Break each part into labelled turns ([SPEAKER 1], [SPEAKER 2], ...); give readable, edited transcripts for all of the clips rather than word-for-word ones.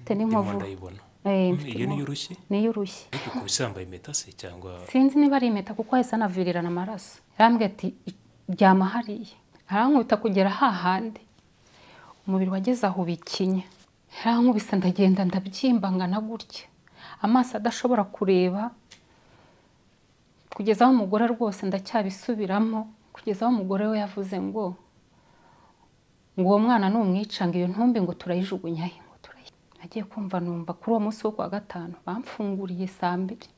[SPEAKER 1] mfite n'inkovu
[SPEAKER 2] iyo niyo urushye
[SPEAKER 1] niyo urushye
[SPEAKER 2] ariko ku bisambaye impeta se cyangwa
[SPEAKER 1] sinzi niba ari impeta kuko ahise anavirirana amaraso yarambwiye ati ryama hariya arankubita kugera hahandi umubiri wageze aho bikinya yarankubise ndagenda ndabyimbangana gutya amaso adashobora kureba kugeza aho umugore rwose ndacyabisubiramo kugeza aho umugore we yavuze ngo uwo mwana numwica ngo iyo ntumbi ngo turayijugunya he ngo nagiye kumva numva kuri uwo munsi wo kwa gatanu bamfunguriye saa mbiri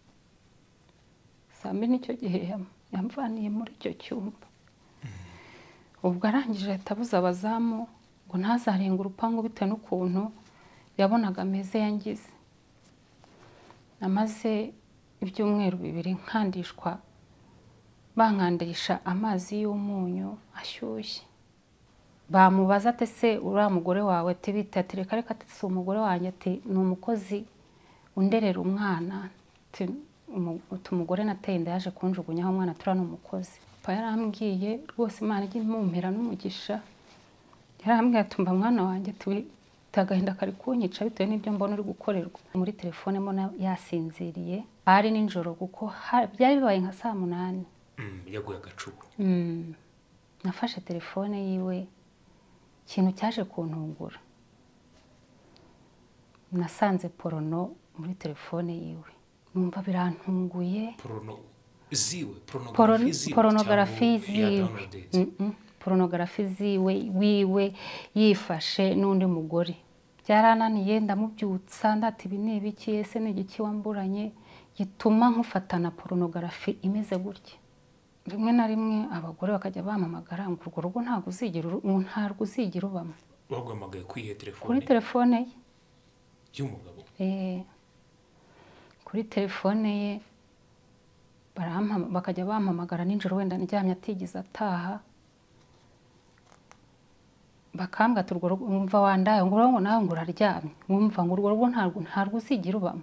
[SPEAKER 1] nicyo gihe yamvaniye muri icyo cyumba ubwo arangije ahita abuza abazamu ngo ntazarenga urupangu bitewe n'ukuntu yabonaga ameze yangize namaze ibyumweru 2 nkandishwa bankandisha amazi y'umunyu ashyushye bamubaza ate se uriya mugore wawe ati bita ati reka reka ati si umugore wanjye ati ni umukozi underera umwana umugore nateye inda yaje kunjugunyaho umwana tura n'umukozi papa yarambwiye rwose Imana ijye imumpera n'umugisha yarambwiye atumva mwana wanjye tagahinda kari kunyica bitewe n'ibyo mbona uri gukorerwa muri telefone mbona yasinziriye ari ninjoro kuko byari bibaye nka saa 8
[SPEAKER 2] yaguye agacubu
[SPEAKER 1] nafashe telefone yiwe ikintu cyaje kuntungura nasanze porono muri telefone yiwe numva birantunguye porunogarafi ziwe wiwe yifashe n'undi mugore byarananiye ndamubyutsa ndati ibi ni ibiki ese ni igiki wamburanye gituma nkufatana porunogarafi imeze gutya rimwe na rimwe abagore bakajya bampamagara ngo urwo rugo ntabwo uzigira ubamo
[SPEAKER 2] bagwamagaye kwihe telefone
[SPEAKER 1] kuri telefone ye
[SPEAKER 2] y'umugabo
[SPEAKER 1] kuri telefone ye bakajya bampamagara ninjoro wenda ndyamye atigeze ataha bakambwa ati urwo rugo umva wandaye ngo nawe ngo uraryamye wumva ngo urwo rugo ntabwo uzigira ubamo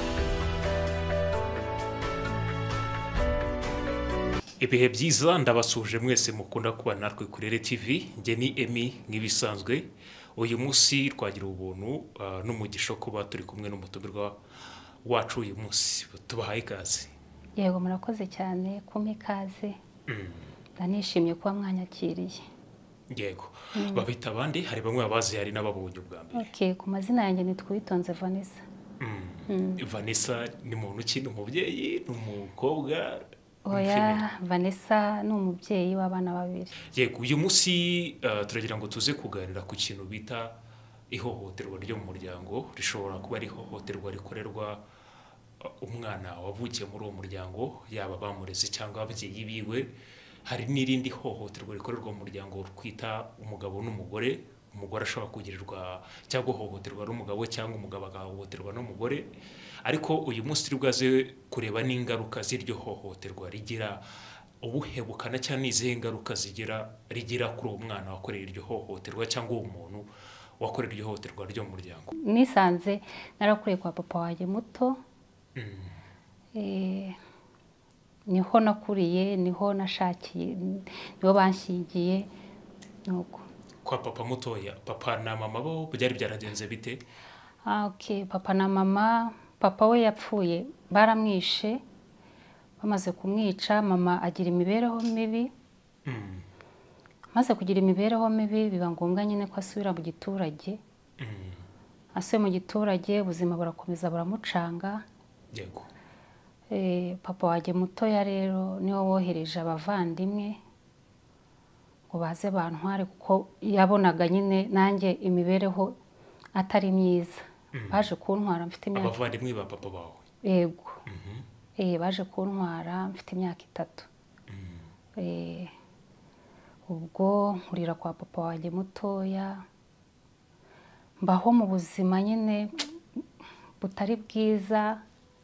[SPEAKER 2] ibihe byiza ndabasuje mwese mukunda kuba natwe kuri TV nge ni Emi nk'ibisanzwe uyu munsi twagira ubuntu n'umugisha kuba turi kumwe n'umutumirwa wacu uyu munsi tubahaye ikaze
[SPEAKER 1] yego murakoze cyane kumpa ikaze ndanishimye kuba mwanyakiriye
[SPEAKER 2] yego babita abandi hari bamwe babazi hari n'ababonye ubwa mbere
[SPEAKER 1] ku mazina yanjye nitwitonze Vanessa
[SPEAKER 2] Vanessa ni muntu ki ni umubyeyi ni umukobwa
[SPEAKER 1] oya Vanessa ni umubyeyi w'abana 2
[SPEAKER 2] yego uyu munsi turagira ngo tuze kuganira ku kintu bita ihohoterwa ryo mu muryango rishobora kuba ari ihohoterwa rikorerwa umwana wavukiye muri uwo muryango yaba bamureze cyangwa ababyeyi biwe hari n'irindi hohoterwa rikorerwa mu muryango kwita umugabo n'umugore umugore ashobora kugirirwa cyangwa hohoterwa n'umugabo cyangwa umugabo agahohoterwa n'umugore ariko uyu munsi turi bwaze kureba n'ingaruka z'iryo hohoterwa rigira ubuhebukana cyangwa n'izihe ngaruka rigira kuri uwo mwana wakoreye iryo hohoterwa cyangwa uwo muntu wakorera iryo hohoterwa ryo mu muryango
[SPEAKER 1] nisanze narakuriye kwa papa wanjye muto niho nakuriye niho nashakiye niho banshingiye nuko
[SPEAKER 2] kwa papa mutoya papa na mama bo byari byaragenze bite
[SPEAKER 1] papa na mama papa we yapfuye baramwishe bamaze kumwica mama agira imibereho mibi maze kugira imibereho mibi biba ngombwa nyine ko asubira mu giturage asuye mu giturage ubuzima burakomeza buramucanga
[SPEAKER 2] yego
[SPEAKER 1] papa wajye mutoya rero niwe wohereje abavandimwe ngo baze bantware kuko yabonaga nyine nanjye imibereho atari myiza baje kuntwara mfite imyaka
[SPEAKER 2] abavandimwe ba papa bawe
[SPEAKER 1] yego baje kuntwara mfite imyaka 3 ubwo nkurira kwa papa wajye mutoya mbaho mu buzima nyine butari bwiza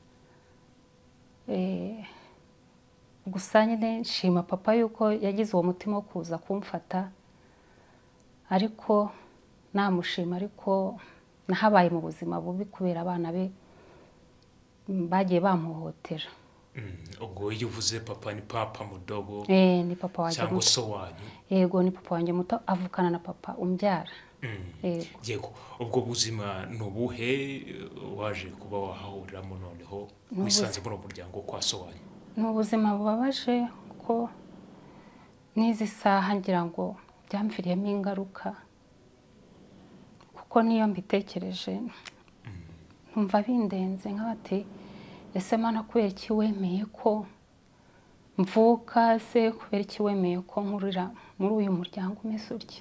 [SPEAKER 1] gusa nyine nshima papa yuko yagize uwo mutima wo kuza kumfata ariko namushima ariko nahabaye mu buzima bubi kubera abana be bagiye bamuhotera
[SPEAKER 2] ubwo iyo uvuze papa ni papa mudogo
[SPEAKER 1] ni papa wanjye
[SPEAKER 2] cyangwa so wanyu
[SPEAKER 1] yego ni papa wanjye muto avukana na papa umbyara
[SPEAKER 2] yego ubwo buzima ni ubuhe waje kuba wahahuriramo noneho wisanze muri uwo muryango kwa so wanyu?
[SPEAKER 1] ni ubuzima bubabaje ko n'izi saha ngira ngo byamviriyemo ingaruka, kuko niyo mbitekereje ntumva bindenze nk'abati ese Mana kubera iki wemeye ko mvuka, se kubera iki wemeye ko nkurira muri uyu muryango umeze utya.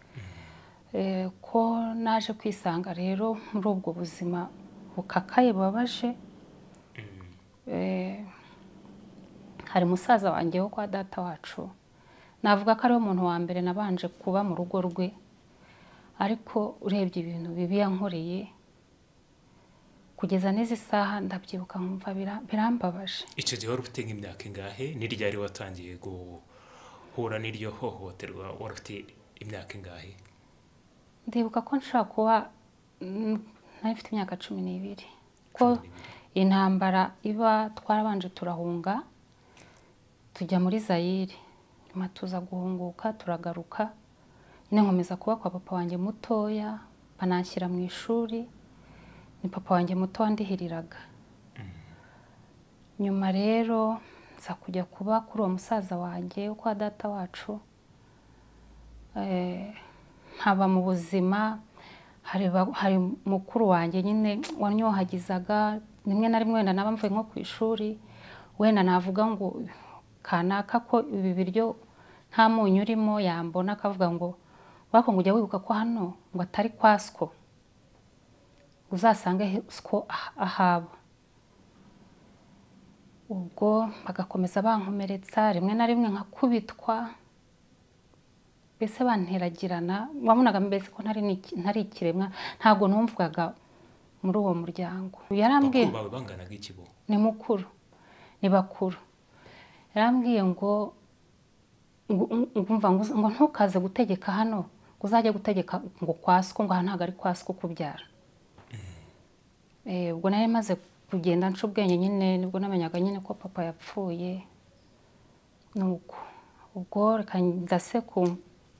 [SPEAKER 1] Ko naje kwisanga rero muri ubwo buzima bukakaye bubabaje. Hari musaza wanjye wo kwa data wacu, navuga ko ariwe muntu wa mbere nabanje kuba mu rugo rwe, ariko urebye ibintu bibi yankoreye kugeza n'izi saha ndabyibuka nkumva birambabaje.
[SPEAKER 2] Icyo gihe wari ufite nk'imyaka ingahe? Ni ryari watangiye guhura n'iryo hohoterwa? Wari ufite imyaka ingahe?
[SPEAKER 1] Ndibuka ko nshobora kuba nari mfite imyaka 12, ko intambara iba twarabanje turahunga tujya muri Zaire, nyuma tuza guhunguka turagaruka, nyine nkomeza kuba kwa papa wanjye mutoya, bananshyira mu ishuri, ni papa wanjye muto wandihiriraga. Nyuma rero nza kujya kuba kuri uwo musaza wanjye wo kwa data wacu, nkaba mu buzima. Hari mukuru wanjye nyine wanyohagizaga, rimwe na rimwe wenda naba mvuye nko ku ishuri, wenda navuga ngo kanaka ko ibi biryo nta munyu urimo, yambona akavuga ngo wako ngo ujya wibuka ko hano ngo atari kwa sko, uzasange sko ahaba. Ubwo bagakomeza bankomeretsa, rimwe na rimwe nkakubitwa, mbese banteragirana. Wabonaga mbese ko ntari ikiremwa, ntabwo numvaga muri uwo muryango. Yarambwiye
[SPEAKER 2] bawe banganaga iki bo?
[SPEAKER 1] Ni mukuru, ni bakuru. Yarambwiye ngo ntukaze gutegeka hano, ngo uzajye gutegeka ngo kwasko, ngo ntabwo ari kwasko kubyara. Ubwo nari maze kugenda nca ubwenge nyine, nibwo namenyaga nyine ko papa yapfuye. Nuko ubwo reka ndase ku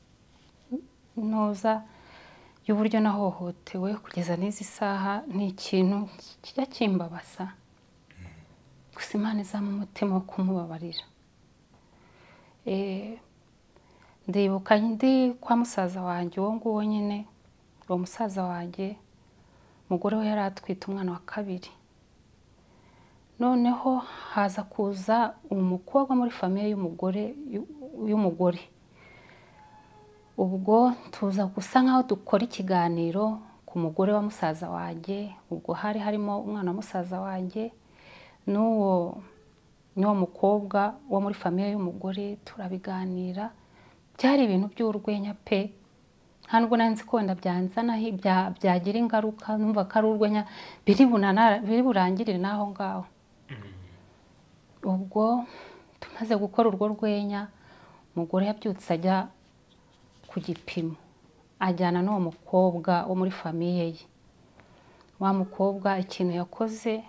[SPEAKER 1] noza y'uburyo nahohotewe kugeza n'izi saha, ni ikintu kijya kimbabasa. Gusa Imana izampa umutima wo kumubabarira. Ndibuka ndi kwa musaza wanjye uwo nguwo nyine, uwo musaza wanjye umugore we yari atwite umwana wa 2. Noneho haza kuza umukobwa muri famiye y'umugore. Ubwo tuza gusa nkaho dukora ikiganiro ku mugore wa musaza wanjye. Ubwo hari harimo umwana wa musaza wanjye n'uwo mukobwa wo muri famiye y'umugore, turabiganira. Byari ibintu by'urwenya pe, nta nubwo nzi ko wenda byanzana byagira ingaruka. Numva ko ari urwenya biri burangirire n'aho ngaho. Ubwo tumaze gukora urwo rwenya, umugore yabyutse ajya ku gipimo, ajyana n'uwo mukobwa wo muri famiye ye. Wa mukobwa ikintu yakoze,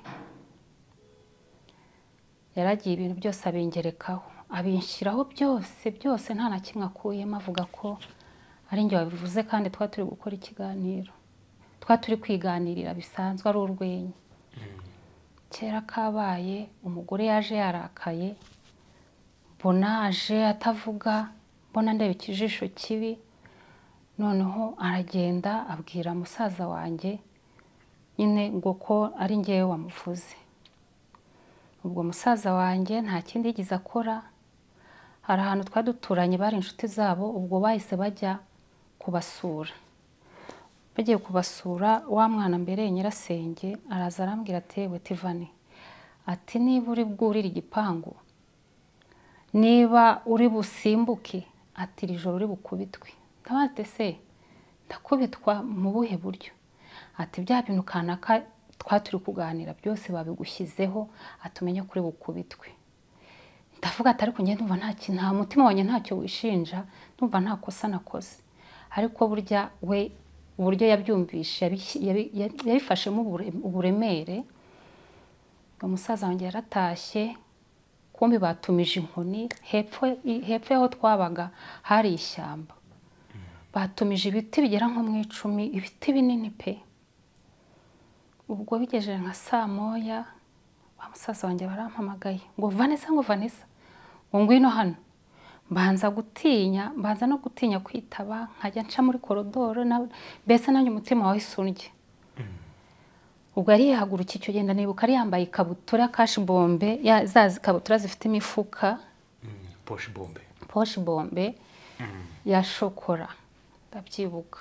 [SPEAKER 1] yaragiye ibintu byose abingerekaho, abinshyiraho byose nta na kimwe akuyemo, avuga ko ari njye wabivuze, kandi turi gukora ikiganiro, turi kwiganirira bisanzwe ari urwenya. Kera kabaye, umugore yaje yarakaye, mbona aje atavuga, mbona ndeba ikijisho kibi. Noneho aragenda abwira musaza wanjye nyine ngo ko ari njyewe wamuvuze. Ubwo musaza wanjye nta kindi yigize akora. Hari ahantu twaduturanye bari inshuti zabo, ubwo bahise bajya kubasura. Bagiye kubasura, wa mwana mbere nyirasenge araza arambwira ati we Tivani, ati niba uri bwurire igipangu, niba uri busimbuke, ati iri joro uri bukubitwe. Ndabaze se ndakubitwa mu buhe buryo? Ati bya bintu kanaka turi kuganira byose babigushyizeho, atumenye kuri bukubitwe. Ndavuga ati ariko njye ndumva nta mutima wanjye ntacyo wishinja, ndumva nta kosa nakoze. Ariko burya we uburyo yabyumvishe yabifashemo uburemere. Umusaza wanjye yaratashye, kumbi batumije inkoni hepfo y'aho twabaga hari ishyamba. batumije ibiti bigera nko mu 10, ibiti binini pe. Ubwo bigejeje nka saa moya ba musaza wanjye barampamagaye ngo Vanessa, ngo Vanessa, ngo ngwino hano. Mbanza no gutinya kwitaba, nkajya nca muri korodoro mbese nanjye umutima wahise undya. Ubwo ari yahaguruka icyo genda nibuka ari yambaye ikabutura kashi bombe, zazi kabutura zifite imifuka, poche bombe ya shokora, ndabyibuka.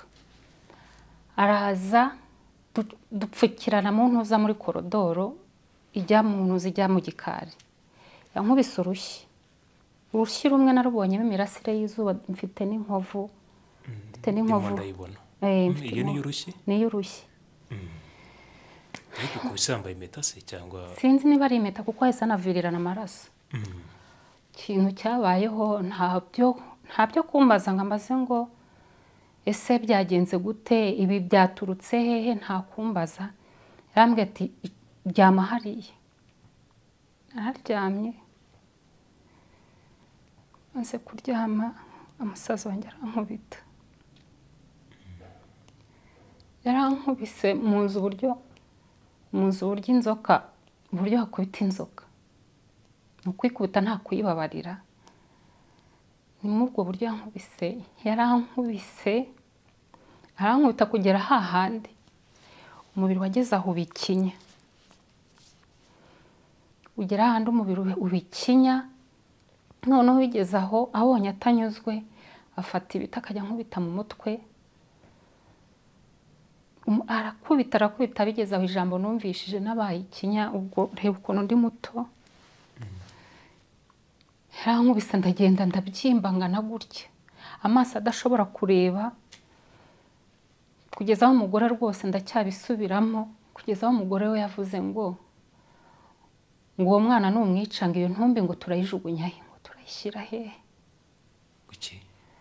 [SPEAKER 1] Araza dupfukirana mu ntuza muri korodoro ijya mu ntuza ijya mu gikari. Yankubise urushyi rumwe narubonyemo imirasire y'izuba, mfite n'inkovu.
[SPEAKER 2] Iyo ni urushyi?
[SPEAKER 1] Ni urushyi.
[SPEAKER 2] Ariko kubisambaye impeta se cyangwa
[SPEAKER 1] sinzi niba ari impeta kuko hahise anavirirana amaraso. Ikintu cyabayeho ntabyo kumbaza ngo ambaze ngo ese byagenze gute, ibi byaturutse hehe, nta kumbaza. Yarambwiye ati ryama hariya. Nararyamye. Maze kuryama umusaza wanjye arankubita. Yarankubise mu nzu uburyo inzoka, uburyo hakubita inzoka. Ni ukwikubita nta kuyibabarira. Ni muri ubwo buryo yankubise. Yarankubise arankubita kugera hahandi umubiri wageze aho ubikinya. Ugera ahandi umubiri ubikinya. Noneho bigeze aho abonye atanyuzwe afata ibiti akajya nkubita mu mutwe. Arakubita bigeze aho ijambo numvishije nabaye ikinya. Ubwo reba ukuntu ndi muto. Yarankubise ndagenda ndabyimbangana gutya, amaso adashobora kureba, kugeza aho umugore rwose ndacyabisubiramo, kugeza aho umugore we yavuze ngo uwo mwana numwica ngo iyo ntumbi ngo turayijugunya he, ngo turayishyira hehe.
[SPEAKER 2] Kuki?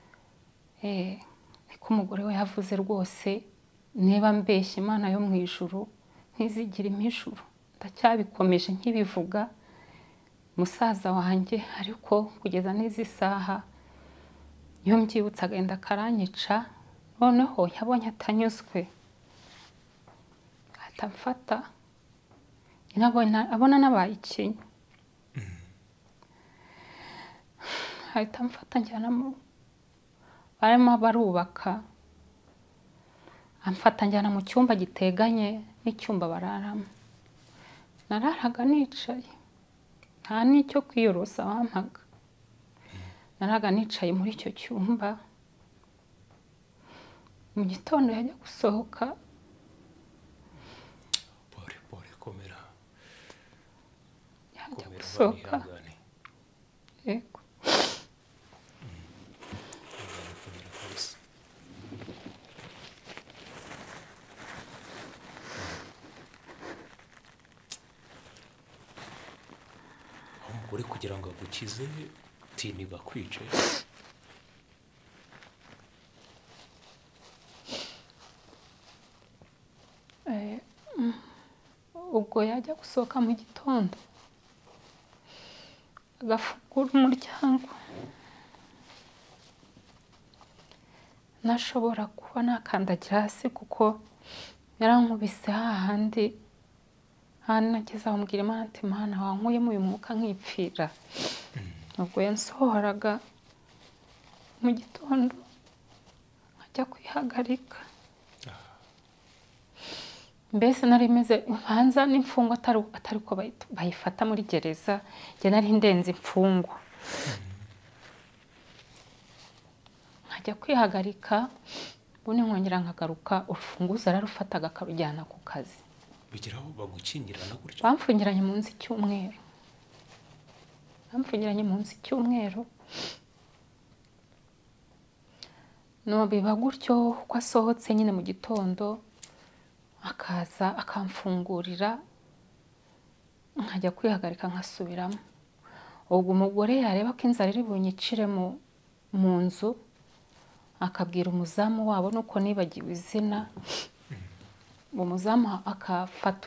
[SPEAKER 1] Niko umugore we yavuze rwose. Niba mbeshye Imana yo mu ijuru ntizigira impijuru. Ndacyabikomeje nkibivuga musaza wanjye, ariko kugeza n'izi saha iyo mbyibutse agenda karanyica. Noneho yabonye atanyuzwe ahita amfata, abona nabaye ikinya, ahita amfata njyana barimo barubaka, amfata njyana mu cyumba giteganye n'icyumba bararamo. Nararaga nicaye, nta n'icyo kwiyorosa wampaga. Naraga nicaye muri icyo cyumba. Mu gitondo yajya gusohoka.
[SPEAKER 2] Komera.
[SPEAKER 1] Yajya gusohoka. Yego.
[SPEAKER 2] Umugore kugira ngo agukize tini bakwice.
[SPEAKER 1] Ubwo yajya gusohoka mu gitondo agafungura umuryango, nashobora kuba nakandagira hasi kuko yarankubise hahandi nageze aho mbwira Imana ati Mana wankuyemo uyu mwuka nkipfira. Ubwo yansohoraga mu gitondo nkajya kwihagarika. Mbese nari meze hanza n'imfungwa atari ko bayifata muri gereza, njye nari ndenze imfungwa. Nkajya kwihagarika, ubundi nkongera nkagaruka, urufunguzo ararufataga akarujyana ku kazi.
[SPEAKER 2] Bigeraho bagukingirana gutyo?
[SPEAKER 1] Bamfungiranye mu nzu icyumweru. No biba gutyo uko asohotse nyine mu gitondo akaza akamfungurira, nkajya kwihagarika nkasubiramo. Ubwo umugore yareba ko inzara iri bunyicire mu nzu, akabwira umuzamu wabo, nuko nibagiwe izina. Umuzamu agafata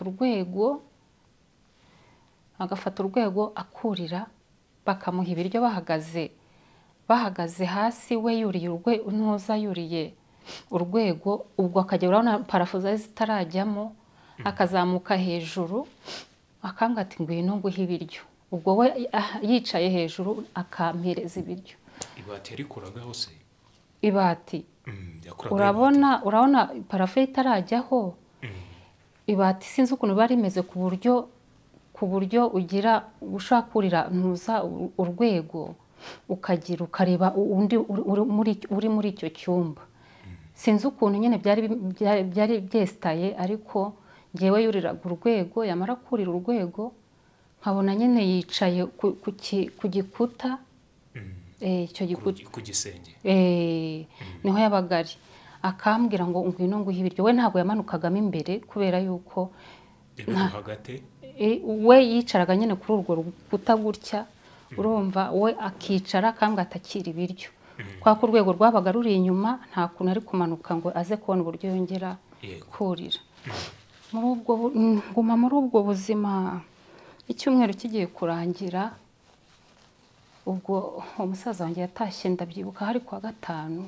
[SPEAKER 1] urwego akurira, bakamuha ibiryo bahagaze bahagaze hasi we yuriye yuriye urwego, ubwo akajya urabona parafo zari zitarajyamo, akazamuka hejuru akambwira ati ngwino nguhe ibiryo, ubwo we yicaye hejuru akampereza ibiryo.
[SPEAKER 2] ibati yarikuragaho se?
[SPEAKER 1] Ibati
[SPEAKER 2] yakuragaho
[SPEAKER 1] urabona parafo itarajyaho, ibati sinzi ukuntu bari rimeze ku buryo ugira ushaka kurira ntuza urwego ukagira ukareba undi uri muri icyo cyumba. Sinzi ukuntu nyine byari byesitaye, ariko ngewe yuriraga urwego, yamara kurira urwego nkabona nyine yicaye ku gikuta, icyo gikuta
[SPEAKER 2] ku gisenge,
[SPEAKER 1] niho yabaga ari, akambwira ngo ngwino nguhe ibiryo. We ntabwo yamanukagamo imbere kubera yuko
[SPEAKER 2] hagati
[SPEAKER 1] we yicaraga nyine kuri urwo rukuta gutya, urumva, we akicara akambwira atakira ibiryo, kwa ko urwego rwabaga ruri inyuma, nta kuntu ari kumanuka ngo aze kubona uburyo yongera kurira. Nguma muri ubwo buzima, icyumweru kigiye kurangira, ubwo umusaza wanjye yatashye, ndabyibuka hari kuwa gatanu,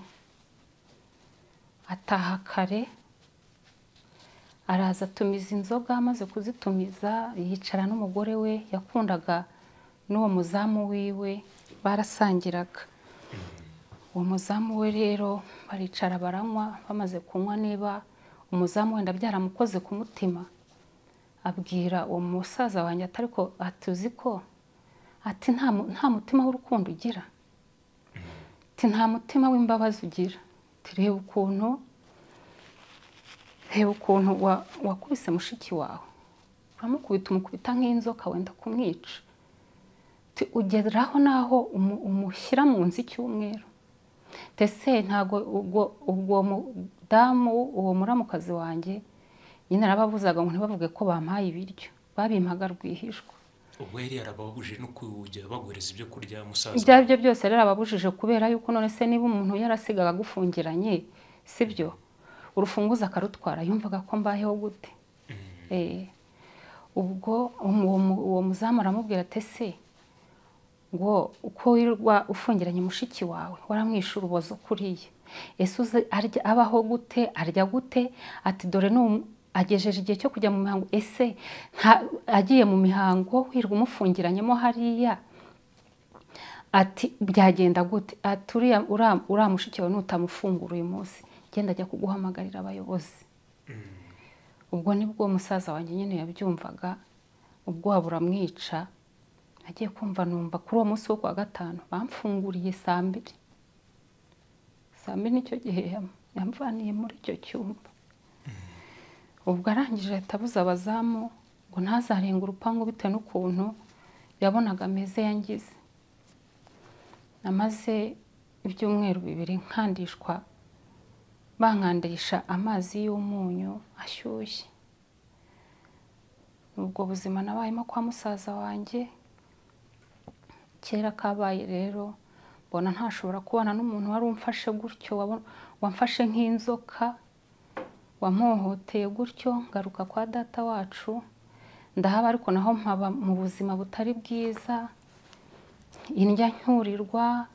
[SPEAKER 1] ataha kare, araza atumiza inzoga, amaze kuzitumiza yicara n'umugore we yakundaga n'uwo muzamu wiwe, barasangiraga. Uwo muzamu we rero baricara baranywa, bamaze kunywa, niba umuzamu wenda byaramukoze ku mutima, abwira uwo musaza wanjye ati ariko atuzi ko ati nta mutima w'urukundo ugira, ati nta mutima w'imbabazi ugira, reba ukuntu wakubise mushiki wawe, uramukubita umukubita nk'inzoka wenda kumwica, ugeraho naho umushyira mu nzu icyumweru. Tese ntago ubwo mudamu, uwo muramukazi wanjye nyine arababuzaga ngo ntibavuge ko bampaye ibiryo, babimpaga rwihishwa.
[SPEAKER 2] ubwo yari yarababujije no kujya baguhereza ibyo kurya musaza?
[SPEAKER 1] Ibyo ari byo byose rero ababujije, kubera yuko none se niba umuntu yarasigaga agufungiranye, sibyo, urufunguzo akarutwara, yumvaga ko mbayeho gute? Ubwo uwo muzamu aramubwira ati se ngo uko wirwa ufungiranye mushiki wawe waramwishe urubozo kuriye, ese uzi abaho gute, arya gute? Ati dore agejeje igihe cyo kujya mu mihango, ese agiye mu mihango wirwa umufungiranyemo hariya, ati byagenda gute? Ati uriya mushiki wawe nutamufungura uyu munsi, genda ajya kuguhamagarira abayobozi. Ubwo nibwo umusaza wanjye nyine yabyumvaga, ubwo buramwica. Agiye kumva numva kuri uwo munsi wo kuwa gatanu bamfunguriye saa 2. Saa 2 nicyo gihe yamvaniye muri icyo cyumba. Ubwo arangije atabuza abazamu ngo ntazarenga urupangu bitewe n'ukuntu yabonaga ameze yangize. Namaze ibyumweru 2 nkandishwa, bankandisha amazi y'umunyu ashyushye. Ubwo buzima nabayemo kwa musaza wanjye kera kabaye rero, mbona ntashobora kubana n'umuntu wari umfashe gutyo, wamfashe nk'inzoka, wampohoteye gutyo. Ngaruka kwa data wacu ndahaba, ariko naho mpaba mu buzima butari bwiza, indya nkurirwa,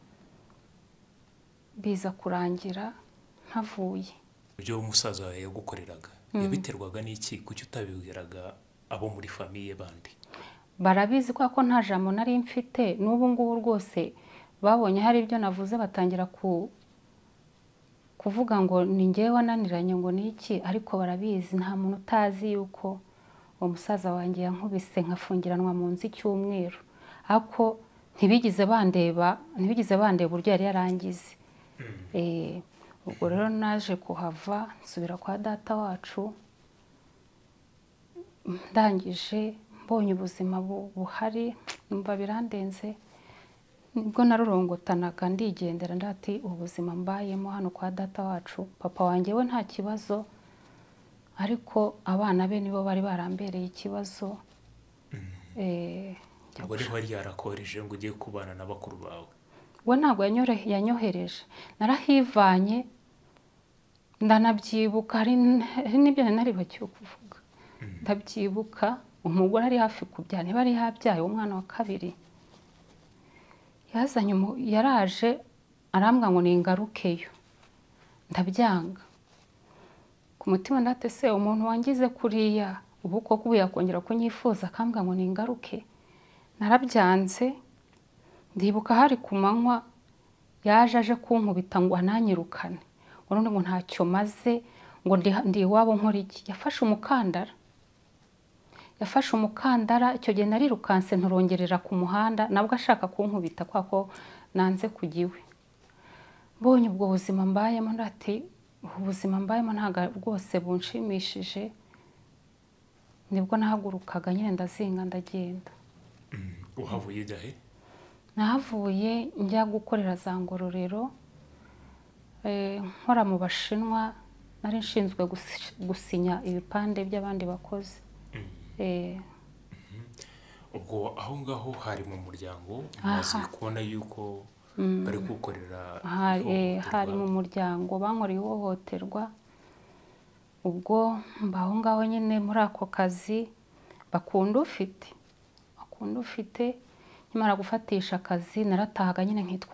[SPEAKER 1] biza kurangira nkavuye.
[SPEAKER 2] Ibyo umusaza wawe yagukoreraga yabiterwaga n'iki? Kuki utabibwiraga abo muri famiye bandi?
[SPEAKER 1] Barabizi ko nta jambo nari mfite, n'ubu ngubu rwose babonye hari ibyo navuze batangira kuvuga ngo ni ngewe wananiranye ngo ni iki, ariko barabizi. Nta muntu utazi yuko uwo musaza wanjye yankubise nkafungiranwa mu nzu icyumweru, ariko ntibigize bandeba uburyo yari yarangize. Ubwo rero naje kuhava nsubira kwa data wacu, ndangije mbonye ubuzima buhari numva birandenze, nibwo narurongotanaga ndigendera, ndati ubuzima mbayemo hano kwa data wacu. Papa wanjye we nta kibazo, ariko abana be nibo bari barambereye ikibazo.
[SPEAKER 2] Ubwo rero wari yarakohereje ngo ugiye kubana na bakuru bawe?
[SPEAKER 1] We ntabwo yanyohereje, narahivanye, ndanabyibuka. hari n'ibyo naribagiwe kuvuga, ndabyibuka. Umugore ari hafi kubyara, niba ari habyaye umwana wa kabiri, yaraje arambwa ngo ningarukeyo, ndabyanga ku mutima ndate se umuntu wangize kuriya ubu koko ubu yakongera kunyifuza akambwa ngo ningaruke. Narabyanze. Ndibuka hari ku manywa yaje aje kunkubita ngo ananyirukane, urundi ngo ntacyo maze, ngo ndi iwabo nkora iki. Yafashe umukandara icyo gihe narirukanse nturongerera ku muhanda, nabwo ashaka kunkubita kwa ko nanze kujya iwe. Mbonye ubwo buzima mbayemo ndati ubuzima mbayemo ntago rwose bunshimishije, nibwo nahagurukaga nyine ndazinga ndagenda.
[SPEAKER 2] Uhavuye ujya he?
[SPEAKER 1] Nahavuye njya gukorera za Ngororero, nkora mu Bashinwa, nari nshinzwe gusinya ibipande by'abandi bakozi.
[SPEAKER 2] Ubwo aho ngaho hari mu muryango maze kubona yuko bari gukorera
[SPEAKER 1] hari mu muryango bankoreye ihohoterwa. Ubwo mbaho ngaho nyine muri ako kazi bakunda ufite nkimara gufatisha akazi naratahaga nyine nkitwa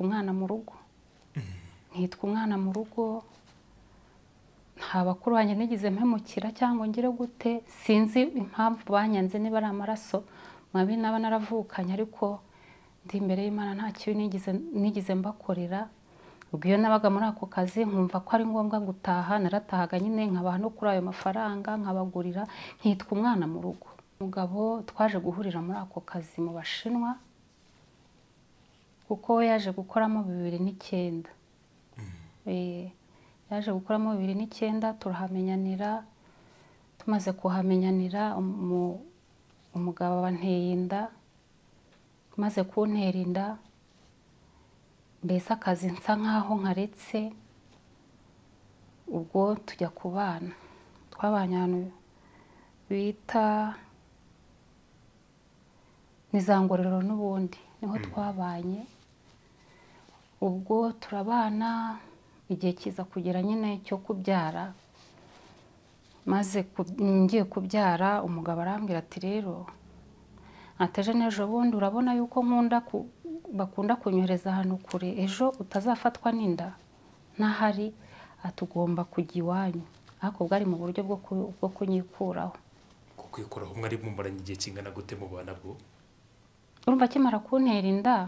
[SPEAKER 1] umwana mu rugo. Nta bakuru banjye nigeze mpemukira cyangwa ngire gute, sinzi impamvu banyanze, niba ari amaraso mabi naba naravukanye, ariko ndi imbere y'Imana nta kibi nigeze mbakorera. Ubwo iyo nabaga muri ako kazi nkumva ko ari ngombwa gutaha, naratahaga nyine nkabaha no kuri ayo mafaranga, nkabagurira, nkitwa umwana mu rugo. Umugabo twaje guhurira muri ako kazi mu Bashinwa kuko we yaje gukoramo 2009. Yaje gukoramo 2009 turahamenyanira. Tumaze kuhamenyanira umugabo banteye inda, maze kuntera inda, mbese akazi nsa nkaho nkaretse. Ubwo tujya kubana, twabanye ahantu bita ni za Ngororero n'ubundi niho twabanye. Ubwo turabana igihe kiza kugera nyine cyo kubyara. Maze ngiye kubyara umugabo arambwira ati rero ateje n'ejo bundi urabona yuko bakunda kunyohereza ahantu kure, ejo utazafatwa n'inda ntahari, atugomba kujya iwanyu. Ariko bwari mu buryo bwo kunyikuraho.
[SPEAKER 2] Kukwikuraho mwari mumaranye igihe kingana gute mu bana bwo?
[SPEAKER 1] Urumva akimara kuntera inda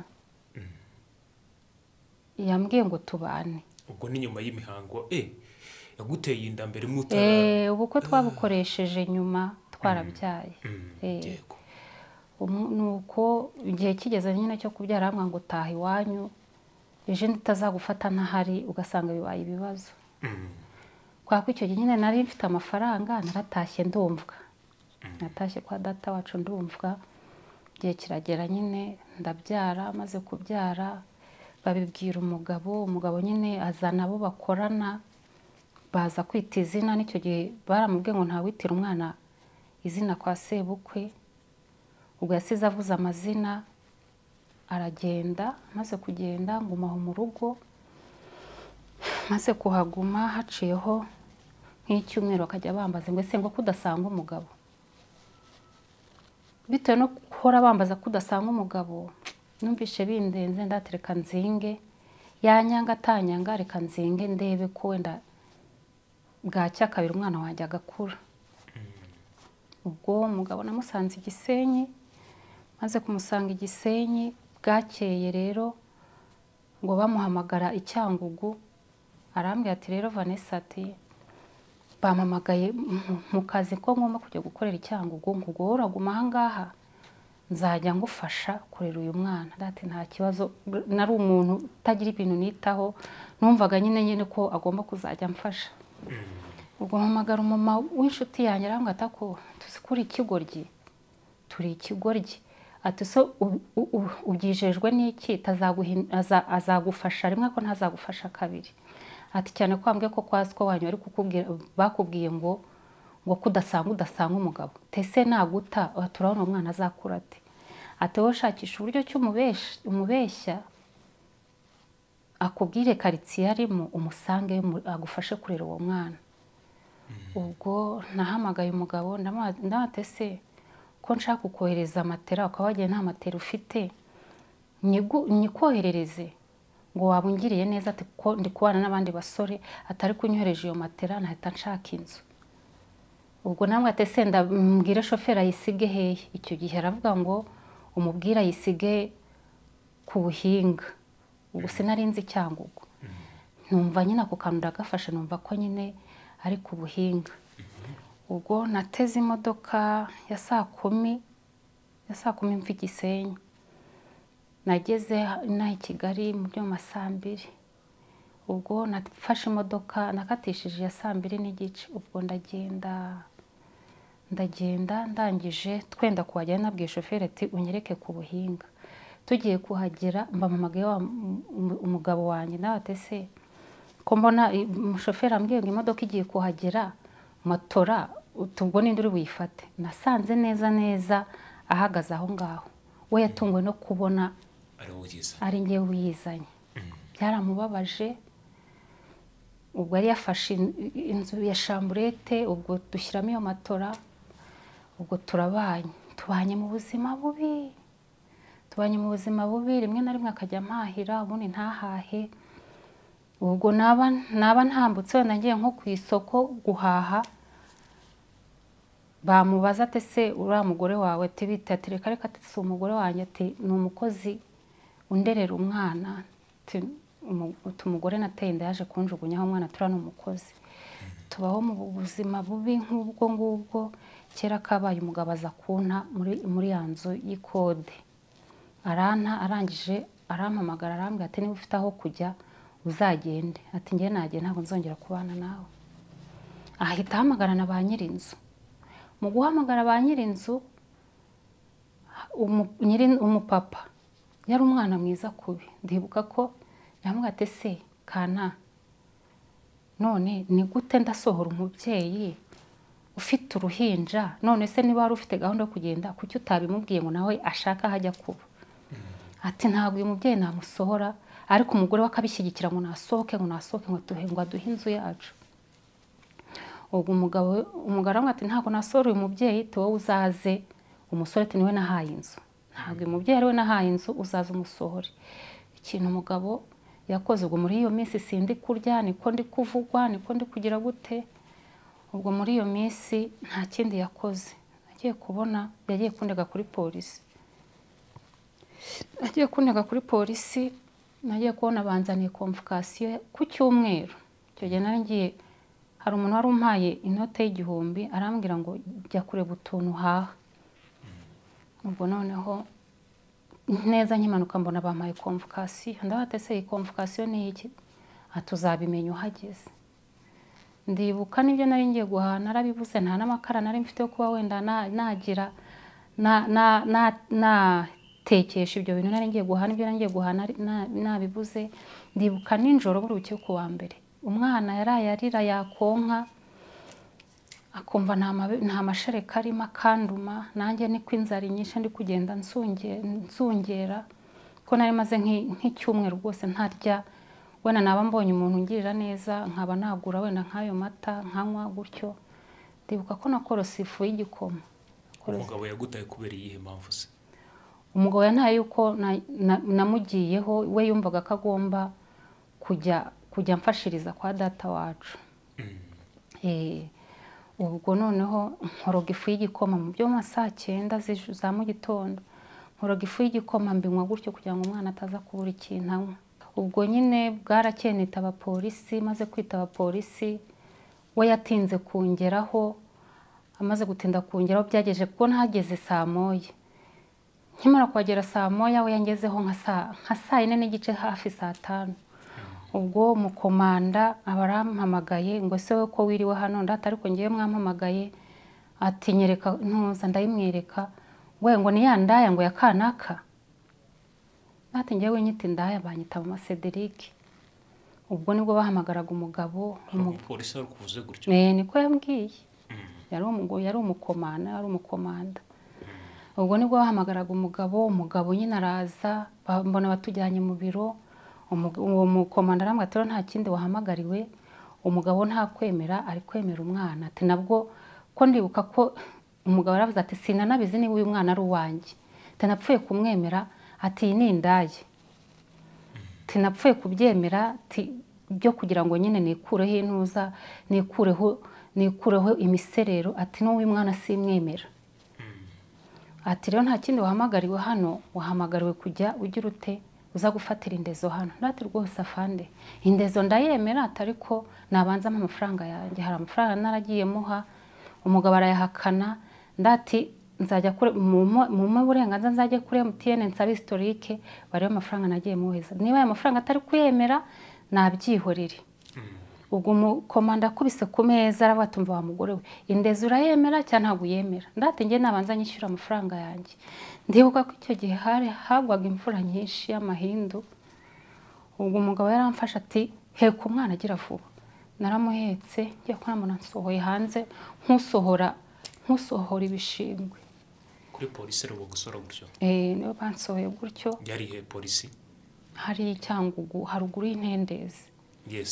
[SPEAKER 1] yambwiye ngo tubane.
[SPEAKER 2] Ubwo ni nyuma y'imihango yaguteye inda mbere mutara?
[SPEAKER 1] Ubukwe twabukoresheje nyuma twarabyaye.
[SPEAKER 2] Yego.
[SPEAKER 1] Nuko igihe kigeze nyine cyo kubyara hamwe ngo taha iwanyu, ejo nditazagufata ntahari, ugasanga bibaye ibibazo. Kwa ko icyo gihe nyine nari mfite amafaranga, naratashye ndumvwa. Natashye kwa data wacu ndumvwa. Igihe kiragera nyine ndabyara, maze kubyara babibwira umugabo nyine azana abo bakorana, baza kwita izina. N'icyo gihe baramubwiye ngo ntawitira umwana izina kwa sebukwe. Ubwo yasize avuze amazina aragenda. Maze kugenda ngumaho mu rugo, maze kuhaguma haciyeho nk'icyumweru bakajya bambaza ngo ese ngo kudasanga umugabo. Bitewe no guhora bambaza kudasanga umugabo, numvishe bindenze ndatereka nzinge, yanyanga atanyanga reka nzinge ndebe ko wenda bwacya kabiri umwana wanjye agakura. Ubwo umugabo namusanze Gisenyi, maze kumusanga Gisenyi bwakeye rero ngo bamuhamagara Icyangugu. Arambwira ati rero Vanessa, ati bampamagaye mu kazi ko ngomba kujya gukorera Icyangugu, ngo ubwo uraguma aha ngaha nzajya ngufasha kurera uyu mwana. Ndati nta kibazo, nari umuntu utagira ibintu nitaho, numvaga nyine ko agomba kuzajya mfasha. Ubwo mpamagara umama w'inshuti yanjye arambwira ati ko tuzikura ikigoryi, turi ikigoryi, ati so ubyijejwe n'iki, azagufasha rimwe ko ntazagufasha kabiri. Ati cyane ko ambwiye ko kwazi ko wanyu ari kukubwira, bakubwiye ngo udasanga umugabo, tese naguta turabona umwana azakura ate. Ati wowe shakisha uburyo umubeshya akubwire karitsiye arimo, umusange agufashe kurera uwo mwana. Ubwo nahamagaye umugabo ndamwate se ko nshaka kukohereza matera, ukaba wagiye nta matera ufite, nyikoherereze ngo wabungiriye neza ati ko ndi kubana n'abandi basore atari kunyohereje iyo matera nahita nshaka inzu. Ubwo namwe ati se ndambwire shoferi ayisige hehe? Icyo gihe aravuga ngo umubwira ayisige ku Buhinga. Ubwo sinarinzi Cyangugu. Numva nyine ako kantu ndagafashe, numva ko nyine ari ku Buhinga. Ubwo nateze imodoka ya saa kumi mva i Gisenyi. Nageze inaha i Kigali mu byo ma saa 2. Ubwo nafashe imodoka nakatishije ya saa 2:15. Ubwo ndagenda ndangije twenda kuhagera nabwiye shoferi ati unyereke ku Buhinga. Tugiye kuhagera mbamamagaye umugabo wanjye nawe ati se ko mbona umushoferi ambwiye ngo imodoka igiye kuhagera matora ubwo ninde uri buyifate? Nasanze neza ahagaze aho ngaho. We yatunguwe no kubona ari ngiye wiyizanye. Byaramubabaje. Ubwo yari yafashe inzu ya chambrette. Ubwo dushyiramo iyo matora. Ubwo tubanye mu buzima bubi. Rimwe na rimwe akajya mpahira ubundi ntahahe. Ubwo naba ntambutse wenda ngiye nko ku isoko guhaha, bamubaza ati se uriya mugore wawe ati bite? Ati reka si umugore wanjye, ati ni umukozi underera umwana. Umugore nateye inda yaje kunjugunyaho umwana tura n'umukozi. Tubaho mu buzima bubi nk'ubwo ngubwo. Kera kabaye umugabo aza kunta muri ya nzu y'ikode. Arangije arampamagara arambwira ati niba ufite aho kujya uzagende. Ati ngiye nagiye ntabwo nzongera kubana nawe. Ahita ahamagara na ba nyir'inzu. Mu guhamagara ba nyir'inzu umupapa yari umwana mwiza kubi. Ndibuka ko yamubwira ati se kana none ni gute ndasohora umubyeyi ufite uruhinja? None se niba wari ufite gahunda yo kugenda kuki utabimubwiye ngo nawe ashaka hajya kuba? Ati ntabwo uyu mubyeyi namusohora, ariko umugore we akabishyigikira ngo nasohoke ngo aduhe inzu yacu. Ubwo umugabo aramubwira ati ntabwo nasohora uyu mubyeyi, wowe uzaze umusore. Ati niwe nahaye inzu, ntabwo uyu mubyeyi ari we nahaye inzu, uzaze umusohore. Ikintu umugabo yakoze ubwo muri iyo minsi sindi kurya, niko ndi kuvugwa, niko ndi kugira gute. Ubwo muri iyo minsi nta kindi yakoze. Nagiye kubona yagiye kundega kuri polisi. Nagiye kubona banzaniye convocation ku Cyumweru. Icyo gihe nari ngiye, hari umuntu wari umpaye inote y'1,000 arambwira ngo jya kureba utuntu haha. Ubwo noneho neza nkimanuka mbona bampaye convocation. Ndabate se iyi convocation ni iki? Atuzabimenya uhageze. Ndibuka nibyo nari ngiye guhaha narabibuze, nta n'amakara nari mfite yo kuba wenda nagira tekesha ibyo bintu nari ngiye guhaha. Nibyo nari ngiye guhaha nabibuze. Ndibuka ninjoro buri ucyo ku wa mbere umwana yaraye arira yakonka, akumva nta mashereka arimo akanduma. Nanjye niko inzara nyinshi ndi kugenda nsungera ko nari maze nk'icyumweru rwose ntarya. Wenda naba mbonye umuntu ungirira neza nkaba nagura wenda nk'ayo mata nkanywa gutyo. Ndibuka ko nakorose ifu y'igikoma.
[SPEAKER 2] Umugabo yagutaye kubera iyihe mpamvu se?
[SPEAKER 1] Umugabo yantaye yuko namugiyeho, we yumvaga ko agomba kujya mfashiriza kwa data wacu. Ubwo noneho nkoroga ifu y'igikoma mu byo saa 9 za mu gitondo. Nkoroga ifu y'igikoma mbinywa gutyo kugira ngo umwana ataza kubura ikintu anywa. Ubwo nyine bwarakeye nitaba polisi. Maze kwitaba polisi we yatinze kungeraho. Amaze gutinda kungeraho byageje kuko ntageze saa 1. Nkimara kuhagera saa 1 we yangezeho nka saa 4:30 hafi saa 5. Ubwo umukomanda abarampamagaye ngo se we ko wiriwe hano? Ndata ariko ngiye mwampamagaye. Ati nyereka ntuza. Ndayimwereka. We ngo ni ya ndaya ngo yakanaka. Ati ngiye nyita indaya banyita mu Cedric. Ubwo nibwo bahamagaraga umugabo.
[SPEAKER 2] Polisi ari kuvuze gutyo?
[SPEAKER 1] Niko yambwiye. Yari umukomanda. Ubwo nibwo bahamagaraga umugabo nyine araza. Mbona batujyanye mu biro. Uwo mukomanda arambwira ati nta kindi wahamagariwe, umugabo nta kwemera, ari kwemera umwana. Ati nabwo ko ndibuka ko umugabo yaravuze ati sinanabizi niba uyu mwana ari uwanjye. Ati napfuye kumwemera ati ni indaye tinapfuye kubyemera byo kugira ngo nyine nikureho intuza nikureho imiserero ati n'uwo mwana simwemera ati rero nta kindi wahamagariwe hano wahamagariwe kujya ugira ute uza gufatira indezo hano ndati rwose afande indezo ndayemera ariko nabanza amafaranga yanjye hari amafaranga naragiye muha umugabo arayahakana ndati nzajya kure mu burenganzira nzajya kuri MTN nsaba historique bari amafaranga nagiye muheza niba aya mafaranga atari kuyemera nabyihorere ubwo umukomanda akubise ku meza arabatumva wa mugore we indezo urayemera cyane ntabwo yemera ndati ngiye nabanza nyishyura amafaranga yanjye ndibuka ko icyo gihe hagwaga imvura nyinshi y'amahindu ubwo umugabo yaramfasha ati heka umwana agira vuba naramuhetse ngiye kunamuna nsohoye hanze nkusohora ibishingwe
[SPEAKER 2] kuri polisi rubo gusora gutyo
[SPEAKER 1] niyo bansohoye gutyo
[SPEAKER 2] yari he polisi
[SPEAKER 1] hari Cyangugu haruguru y'Intendezi
[SPEAKER 2] yes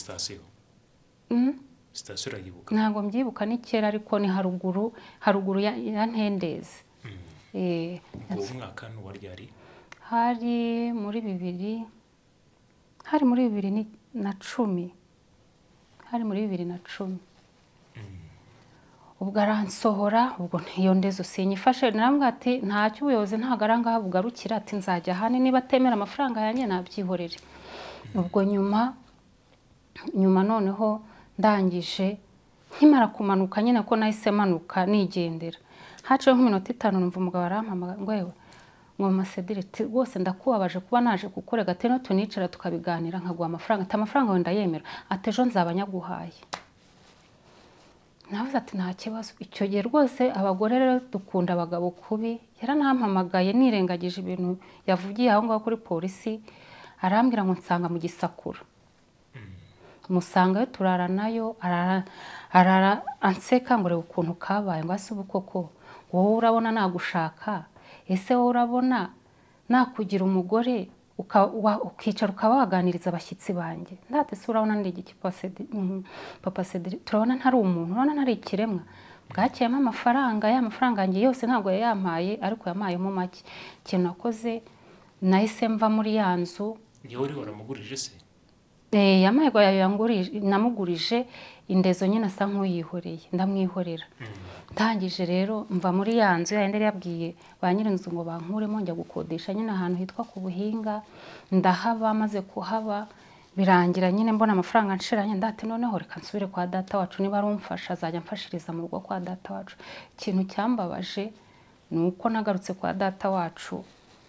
[SPEAKER 2] station irayibuka
[SPEAKER 1] ntabwo mbyibuka ni kera ariko ni haruguru ya Ntendezi
[SPEAKER 2] uwo mwaka n'uwaryari
[SPEAKER 1] hari muri 2010 hari muri 2010 ubwo aransohora ubwo ntiyo ndezo sinyifashe narambwa ati ntacyo ubuyobozi ntagaranga bugarukira ati nzajya hane niba atemera amafaranga yanjye nabyihorere ubwo nyuma noneho ndangije nkimara kumanuka nyine ko nahise manuka nigendera haciye nk'iminota 5 numva umugabo arampamagara ngo yewe ngo Masedire rwose ndakubabaje kuba naje kukorega teno tunicara tukabiganira nkaguha amafaranga amafaranga wenda yemera ati ejo nzabanyaguhaye navuze ati nta kibazo icyo gihe rwose abagore rero dukunda abagabo kubi yaranampamagaye nirengagije ibintu yavugiye aho ngaho kuri polisi arambwira ngo nsanga mu Gisakura musangayo turara nayo arara anseka ngo reba ukuntu kabaye ngo ase ubu koko wowe urabona nagushaka ese wowe urabona nakugira umugore ukicara ukaba waganiriza abashyitsi banjye ndate se urabona ndi igiki papa Cedric turabona ntari umuntu urabona ntari ikiremwa bwakiyemo amafaranga yanjye yose ntabwo yayampaye ariko yamayemo make ikintu nakoze nahise mva muri ya nzu
[SPEAKER 2] niyo uri waramugurije se
[SPEAKER 1] yamahego namugurije indezo nyine asa nk'uyihoreye ndamwihorera ndangije rero mva muri ya nzu yandi yabwiye ba nyirinzu ngo bankuremo njya gukodesha nyine ahantu hitwa ku Buhinga ndahaba maze kuhaba birangira nyine mbona amafaranga nshiranye ndate noneho reka nsubire kwa data wacu niba arumfasha azajya mfashiriza mu rugo kwa data wacu ikintu cyambabaje ni uko nagarutse kwa data wacu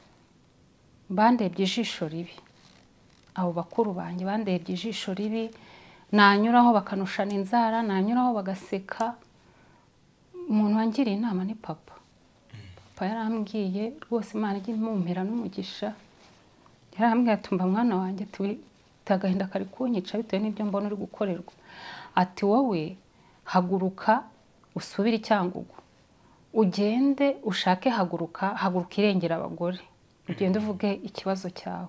[SPEAKER 1] bandebye ijisho ribi abo bakuru banjye bandebye ijisho ribi nanyuraho bakanushana inzara nanyuraho bagaseka umuntu wangiriye inama ni papa yarambwiye rwose Imana ijye imumpera n'umugisha yarambwiye atumva mwana wanjye tagahinda kari kunyica bitewe n'ibyo mbona uri gukorerwa ati wowe haguruka usubire Cyangugu ugende ushake haguruka irengera abagore ugende uvuge ikibazo cyawe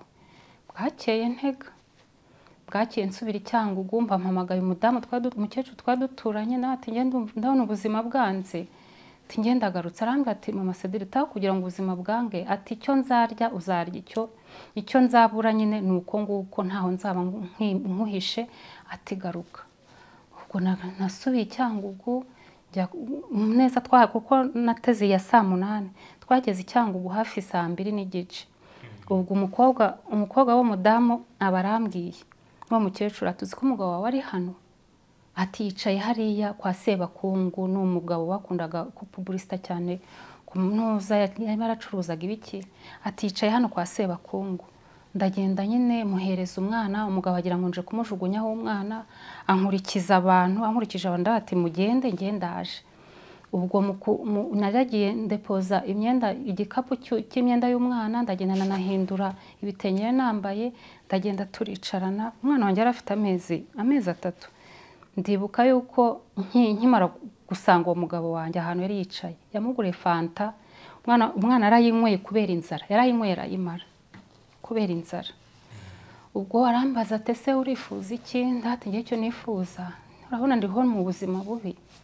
[SPEAKER 1] bwakeye nsubira Cyangugu mba mpamagaye umudamu umukecuru twaduturanye nawe ati ndabona ubuzima bwanze ati ndagarutse arambwira ati mama Cedric kugira ngo ubuzima bwange ati icyo nzarya uzarya icyo nzabura nyine ni uko nguko ntaho nzaba nkuhishe ati garuka ubwo nasubiye Cyangugu neza kuko nateze ya 8 twageze Cyangugu hafi 2:30 ubwo umukobwa w'umudamu abarambwiye wo mukecuru atuzi ko umugabo wawe ari hano ati yicaye hariya kwa Sebakungu n'umugabo bakundaga kupublicita cyane kunoza yaracuruzaga ibiki ati yicaye hano kwa Sebakungu ndagenda nyine muhereza umwana umugabo agira ngo nje kumujugunyaho umwana ankurikije abantu ati mugende ngendaje ubwo naragiye ndepoza imyenda igikapu cy'imyenda y'umwana ndagenda nahindura ibitenye nambaye ndagenda turicarana umwana wanjye arafite amezi 3 ndibuka yuko nkimara gusanga uwo mugabo wanjye ahantu yari yicaye yamuguriye fanta umwana arayinyweye kubera inzara yarayinyweye arayimara kubera inzara ubwo arambaza ate se urifuza iki ndati ngiye cyo nifuza urabona ndiho mu buzima bubi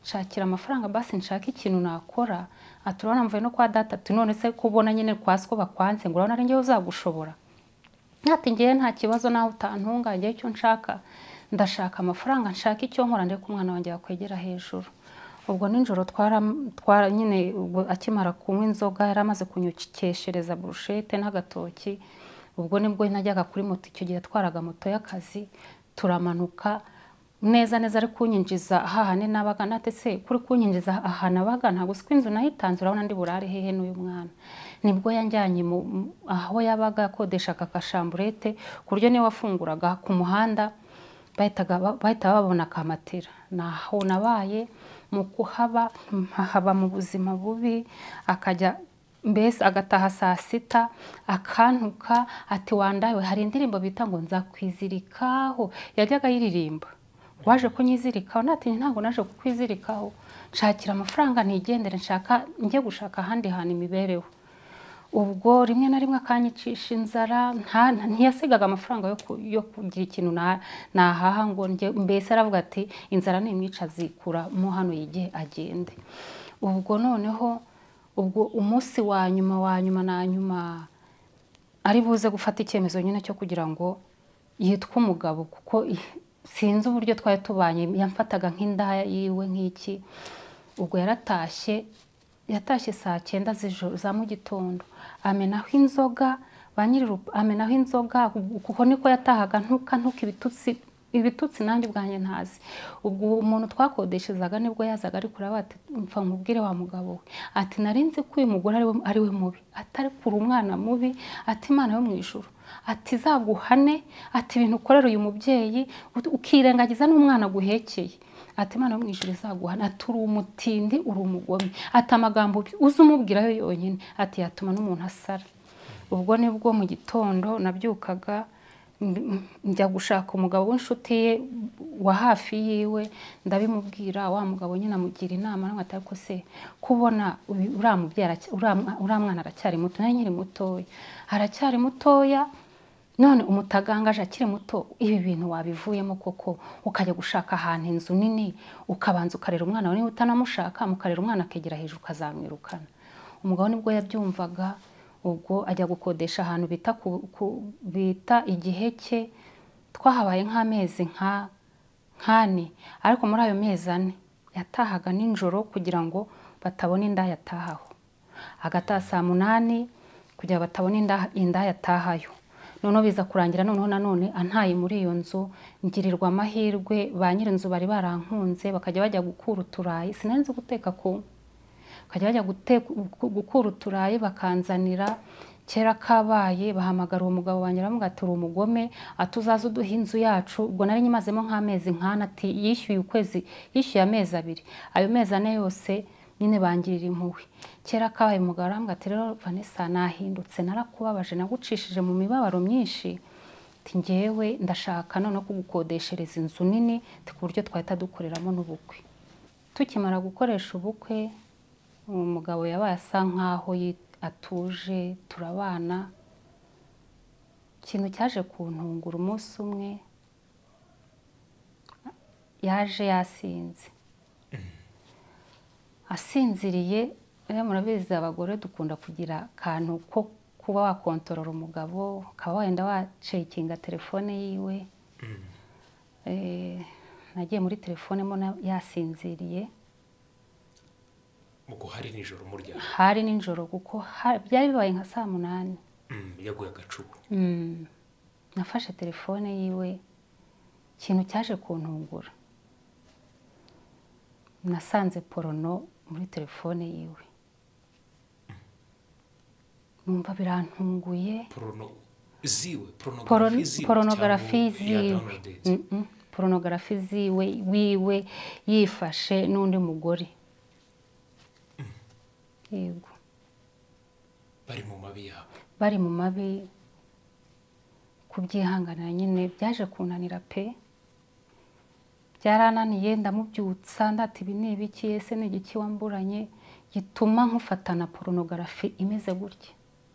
[SPEAKER 1] nshakira amafaranga basi nshaka ikintu nakora, ati urabona mvuye no kwa data, ati none se kubona nyine kwa siko bakwanse ngo urabona ari njyewe uzagushobora. Ati ngewe nta kibazo nawe utantunga, ngewe icyo nshaka ndashaka amafaranga, nshaka icyo nkora ndeke umwana wanjye yakwegera hejuru. Ubwo nijoro twara nyine ubwo akimara kunywa inzoga yari amaze kunyukeshereza burushete n'agatoki. Ubwo nibwo najyaga kuri moto, icyo gihe twaraga moto y'akazi, turamanuka neza neza ari kunyinjiza hahane nabaga, nate se kuri kunyinjiza aha nabaga ntabwo siko inzu nahitanze, urabona ndi burare hehe n'uyu mwana. Nibwo yanjyanye aho yabaga akodesha akashamburete, ku buryo niwe wafunguraga ku muhanda bahita babona akamatera. Naho nabaye mu kuhaba, haba mu buzima bubi, akajya mbese agataha saa sita akantuka ati wandawe. Hari indirimbo bita ngo nzakwizirikaho, yajyaga yiririmba, waje kunyizirikaho, natinye ntabwo naje kukwizirikaho, nshakira amafaranga nigendere, nshaka njye gushaka ahandi hantu imibereho. Ubwo rimwe na rimwe akanyicisha inzara, ntiyasigaga amafaranga yo kugira ikintu nahaha ngo njye, mbese aravuga ati inzara nimwica zikura mo hano yige agende. Ubwo noneho ubwo umunsi wa nyuma ari buze gufata icyemezo nyine cyo kugira ngo yitwe umugabo, kuko sinzi uburyo twari tubanye, yamfataga nk'indaya yiwe nk'iki. Ubwo yatashye saa 9 z'ijoro za mu gitondo, amenaho inzoga, amenaho inzoga, kuko niko yatahaga ntuka ibitutsi nanjye ubwanjye ntazi. Ubwo umuntu twakodeshezaga nibwo yazaga ari kureba ati mfa nkubwire wa mugabo we, ati narinzi ko uyu mugore ari we mubi, atari kuri umwana mubi, ati Imana yo mu ijuru, ati zaguhane, ati ibintu ukorera uyu mubyeyi ukirengagiza n'umwana guhekeye, ati Imana yo mu ijuru izaguhana, ati uri umutindi, uri umugome, ati amagambo uzi umubwirayo yonyine, ati yatuma n'umuntu asara. Ubwo nibwo mu gitondo nabyukaga njya gushaka umugabo w'inshuti ye wa hafi yiwe, ndabimubwira. Wa mugabo nyine amugira inama, nawe atari ko se kubona uriya mwana aracyari muto, nawe nyiri mutoya, aracyari mutoya, none umutagangaje akiri muto, ibi bintu wabivuyemo koko ukajya gushaka ahantu inzu nini, ukabanza ukarera umwana wawe, niba utanamushaka mukarera umwana akegera hejuru ukazamwirukana. Umugabo nibwo yabyumvaga. Ubwo ajya gukodesha ahantu bita Igiheke, twahabaye nk'amezi nk'ane, ariko muri ayo mezi 4 yatahaga nijoro kugira ngo batabona inda yatahaho, agataha saa 8 kugira batabona inda yatahayo. Noneho biza kurangira nanone antaye muri iyo nzu. Ngirirwa amahirwe, ba nyiri inzu bari barankunze, bakajya bajya gukura uturayi, sinanze guteka ko bakajya bajya gukura uturayi bakanzanira. Kera kabaye bahamagara uwo mugabo wanjye aramuga ati uri umugome, atuzaza uduha inzu yacu. Ubwo nari nyimazemo nk'amezi nk'ane, ati yishyuye ukwezi, yishyuye amezi 2, ayo mezi 4 yose nyine bangirira impuhwe. Kera kabaye umugabo aramuga ati rero Vanessa, nahindutse, narakubabaje, nagucishije mu mibabaro myinshi, ati ngewe ndashaka none kugukodeshereza inzu nini, ku buryo twahita dukoreramo n'ubukwe. Tukimara gukoresha ubukwe, umugabo yabaye asa nkaho atuje, turabana. Ikintu cyaje kuntungura, umunsi umwe yaje yasinze, asinziriye. Murabizi abagore dukunda kugira akantu ko kuba wakontorora umugabo, ukaba wenda wacekinga telefone yiwe. Nagiye muri telefone mbona yasinziriye.
[SPEAKER 2] Ubwo hari nijoro murya? Hari
[SPEAKER 1] nijoro, kuko byari bibaye nka saa 8.
[SPEAKER 2] Yaguye agacubu.
[SPEAKER 1] Nafashe telefone yiwe, ikintu cyaje kuntungura, nasanze porono muri telefone yiwe. Numva birantunguye. Pornografi ziwe, pornografi ziwe wiwe yifashe n'undi mugore. Yego, bari mu mabi. Kubyihanganira nyine byaje kunanira pe, byarananiye. Ndamubyutsa ndati ibi ni ibiki, ese ni igiki wamburanye gituma nkufatana pornografi imeze gutya.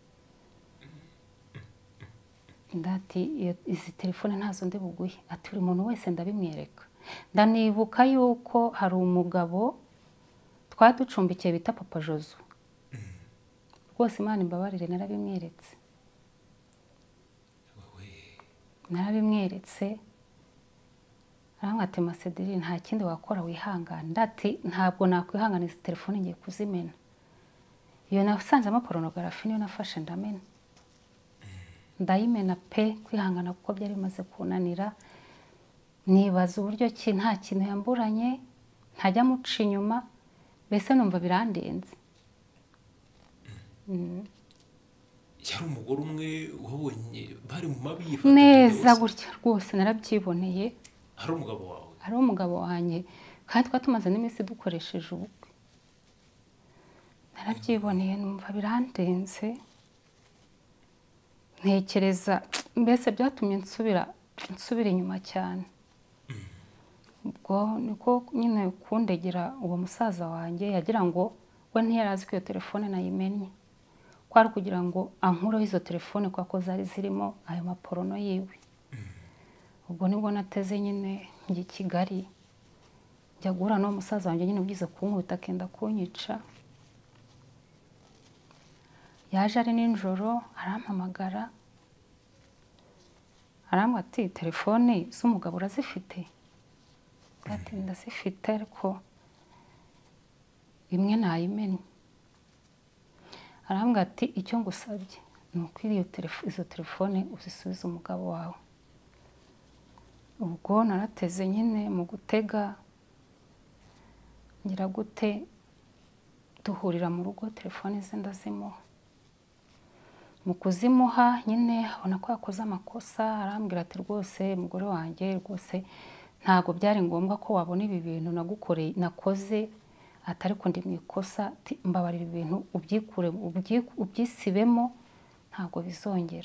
[SPEAKER 1] Ndati izi telefone ntazo ndi buguhe, ati buri muntu wese ndabimwereka. Ndanibuka yuko hari umugabo twaducumbikiye bita papa Jozu rwose Imana imbabarire narabimweretse arambwira ati Masederi nta kindi wakora wihangana ndati ntabwo nakwihangana izi telefone ngiye kuzimena iyo nasanzemo porunogarafi niyo nafashe ndamena ndayimena pe kwihangana kuko byari bimaze kunanira nibaza uburyo ki nta kintu yamburanye ntajya muca inyuma mbese numva birandenze
[SPEAKER 2] yari umugore umwe wabonye bari mu mabi
[SPEAKER 1] neza gutya rwose narabyiboneye
[SPEAKER 2] ari umugabo wawe
[SPEAKER 1] ari umugabo wanjye kandi twatumaze n'iminsi dukoresheje ubukwe narabyiboneye numva birandenze ntekereza mbese byatumye nsubira inyuma cyane ubwo niko nyine kundegera uwo musaza wanjye yagira ngo we ntiyarazi ko iyo telefone nayimennye kwari kugira ngo ankureho izo telefone kuko zari zirimo ayo maporono yiwe ubwo nibwo nateze nyine njya i Kigali njya guhura n'uwo musaza wanjye nyine ugize kunkubita akenda kunyica yaje ari nijoro arampamagara arambwira ati telefone z'umugabo urazifite ati ndazifite ariko imwe nayimennye arambwira ati icyo ngusabye ni uko izo telefone uzisubiza umugabo wawe ubwo narateze nyine mu gutega ngira gute duhurira mu rugo telefone ze ndazimuha mu kuzimuha nyine abona ko yakoze amakosa arambwira ati rwose mugore wanjye rwose ntago byari ngombwa ko wabona ibi bintu nagukoreye nakoze atari ko ndi mu ikosa mbabarira ibintu ubyikure ubyisibemo ntago bizongera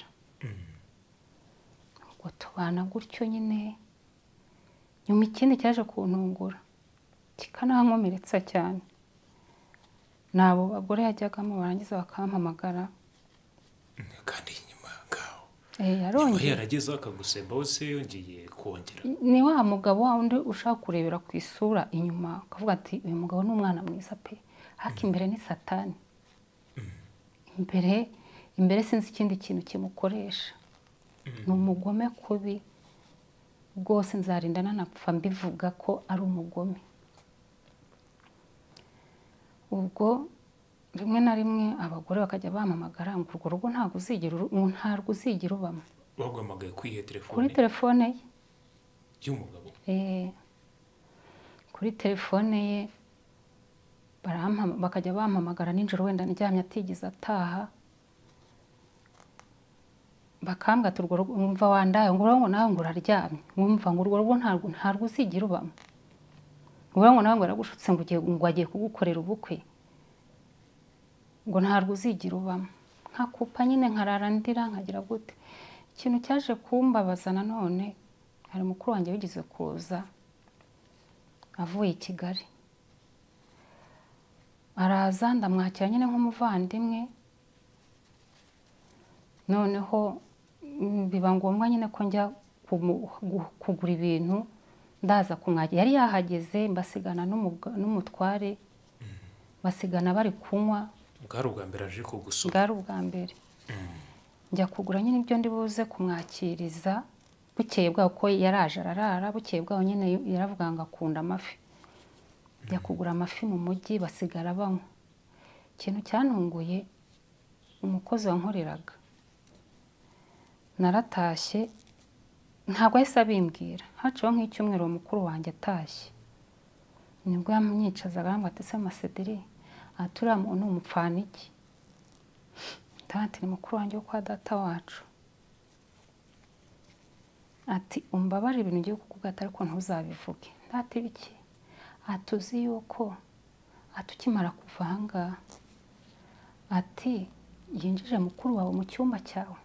[SPEAKER 1] ubwo tubana gutyo nyine nyuma ikindi cyaje kuntungura kikanankomeretsa cyane nabo bagore yajyagamo barangiza bakampamagara
[SPEAKER 2] kandi inyuma ngaho
[SPEAKER 1] yarongeye
[SPEAKER 2] yaragezeho akaguseba wose yongeye kongera
[SPEAKER 1] ni wa mugabo wa undi ushaka kurebera ku isura inyuma akavuga ati uyu mugabo ni umwana mwiza pe ariko imbere ni satani imbere sinzi ikindi kintu kimukoresha ni umugome kubi bwose nzarinda nanapfa mbivuga ko ari umugome ubwo rimwe na rimwe abagore bakajya bampamagara ngo urwo rugo ntabwo uzigira ubamo
[SPEAKER 2] baguhamagaye kuri telefone
[SPEAKER 1] kuri telefone ye
[SPEAKER 2] y'umugabo
[SPEAKER 1] kuri telefone ye bakajya bampamagara nijoro wenda ndyamye atigeze ataha bakambwira ati urwo rugo wumva wandaye ngo nawe ngo uraryamye wumva ngo urwo rugo ntabwo uzigira ubamo ngo nawe ngo yaragushutse ngo agiye kugukorera ubukwe ngo ntabwo uzigira ubamo nkakupa nyine nkarara ndira nkagira gute ikintu cyaje kumbabaza nanone hari mukuru wanjye wigeze kuza avuye i Kigali araza ndamwakira nyine nk'umuvandimwe noneho biba ngombwa nyine ko njya kugura ibintu ndaza kumwakira yari yahageze mbasigana n'umutware basigana bari kunywa
[SPEAKER 2] bwari ubwa mbere aje kugusura
[SPEAKER 1] bwari ubwa mbere njya kugura nyine ibyo ndi buze kumwakiriza bukeye bwaho ko yaraje ararara bukeye bwaho nyine yaravuga ngo akunda amafi njya kugura amafi mu mujyi basigara banywa ikintu cyantunguye umukozi wankoreraga naratashye ntabwo yahise abimbwira haciyeho nk'icyumweru uwo mukuru wanjye atashye nibwo yamwicazaga arambwira ati se Masederi turiya muntu ni umupfaniki ati ni mukuru wanjye wo kwa data wacu ati umbabarire ibintu ugiye kukubwira ariko ntuzabivuge ndati biki atuzi yuko ukimara kuva aha ngaha ati yinjije mukuru wawe mu cyumba cyawe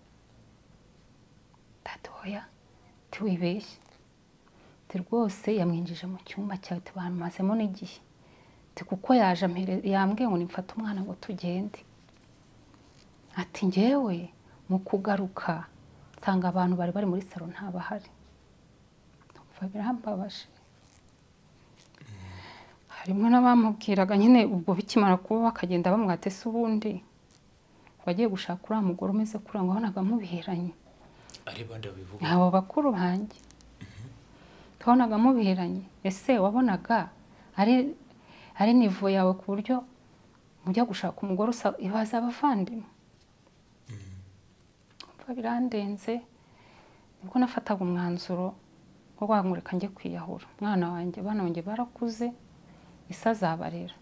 [SPEAKER 1] oya tiwibeshye rwose yamwinjije mu cyumba cyawe bamazemo n'igihe kuko yaje yambwiye ngo nimfate umwana ngo tugende ati ngewe mu kugaruka nsanga abantu bari muri salo ntabahari birambabaje hari harimo n'abamubwiraga nyine ubwo bikimara kuba bakagenda bamwate se ubundi wagiye gushaka uriya mugore umeze kuriya ngo wabonaga mubiheranye
[SPEAKER 2] ari bande babivuga
[SPEAKER 1] abo bakuru banjye twabonaga mubiheranye ese wabonaga ari nivo yawe ku buryo mujya gushaka umugore ibaza abavandimwe birandenze nibwo nafataga umwanzuro wo kwangurika njye kwiyahura umwana wanjye bana wanjye barakuze isi azabarera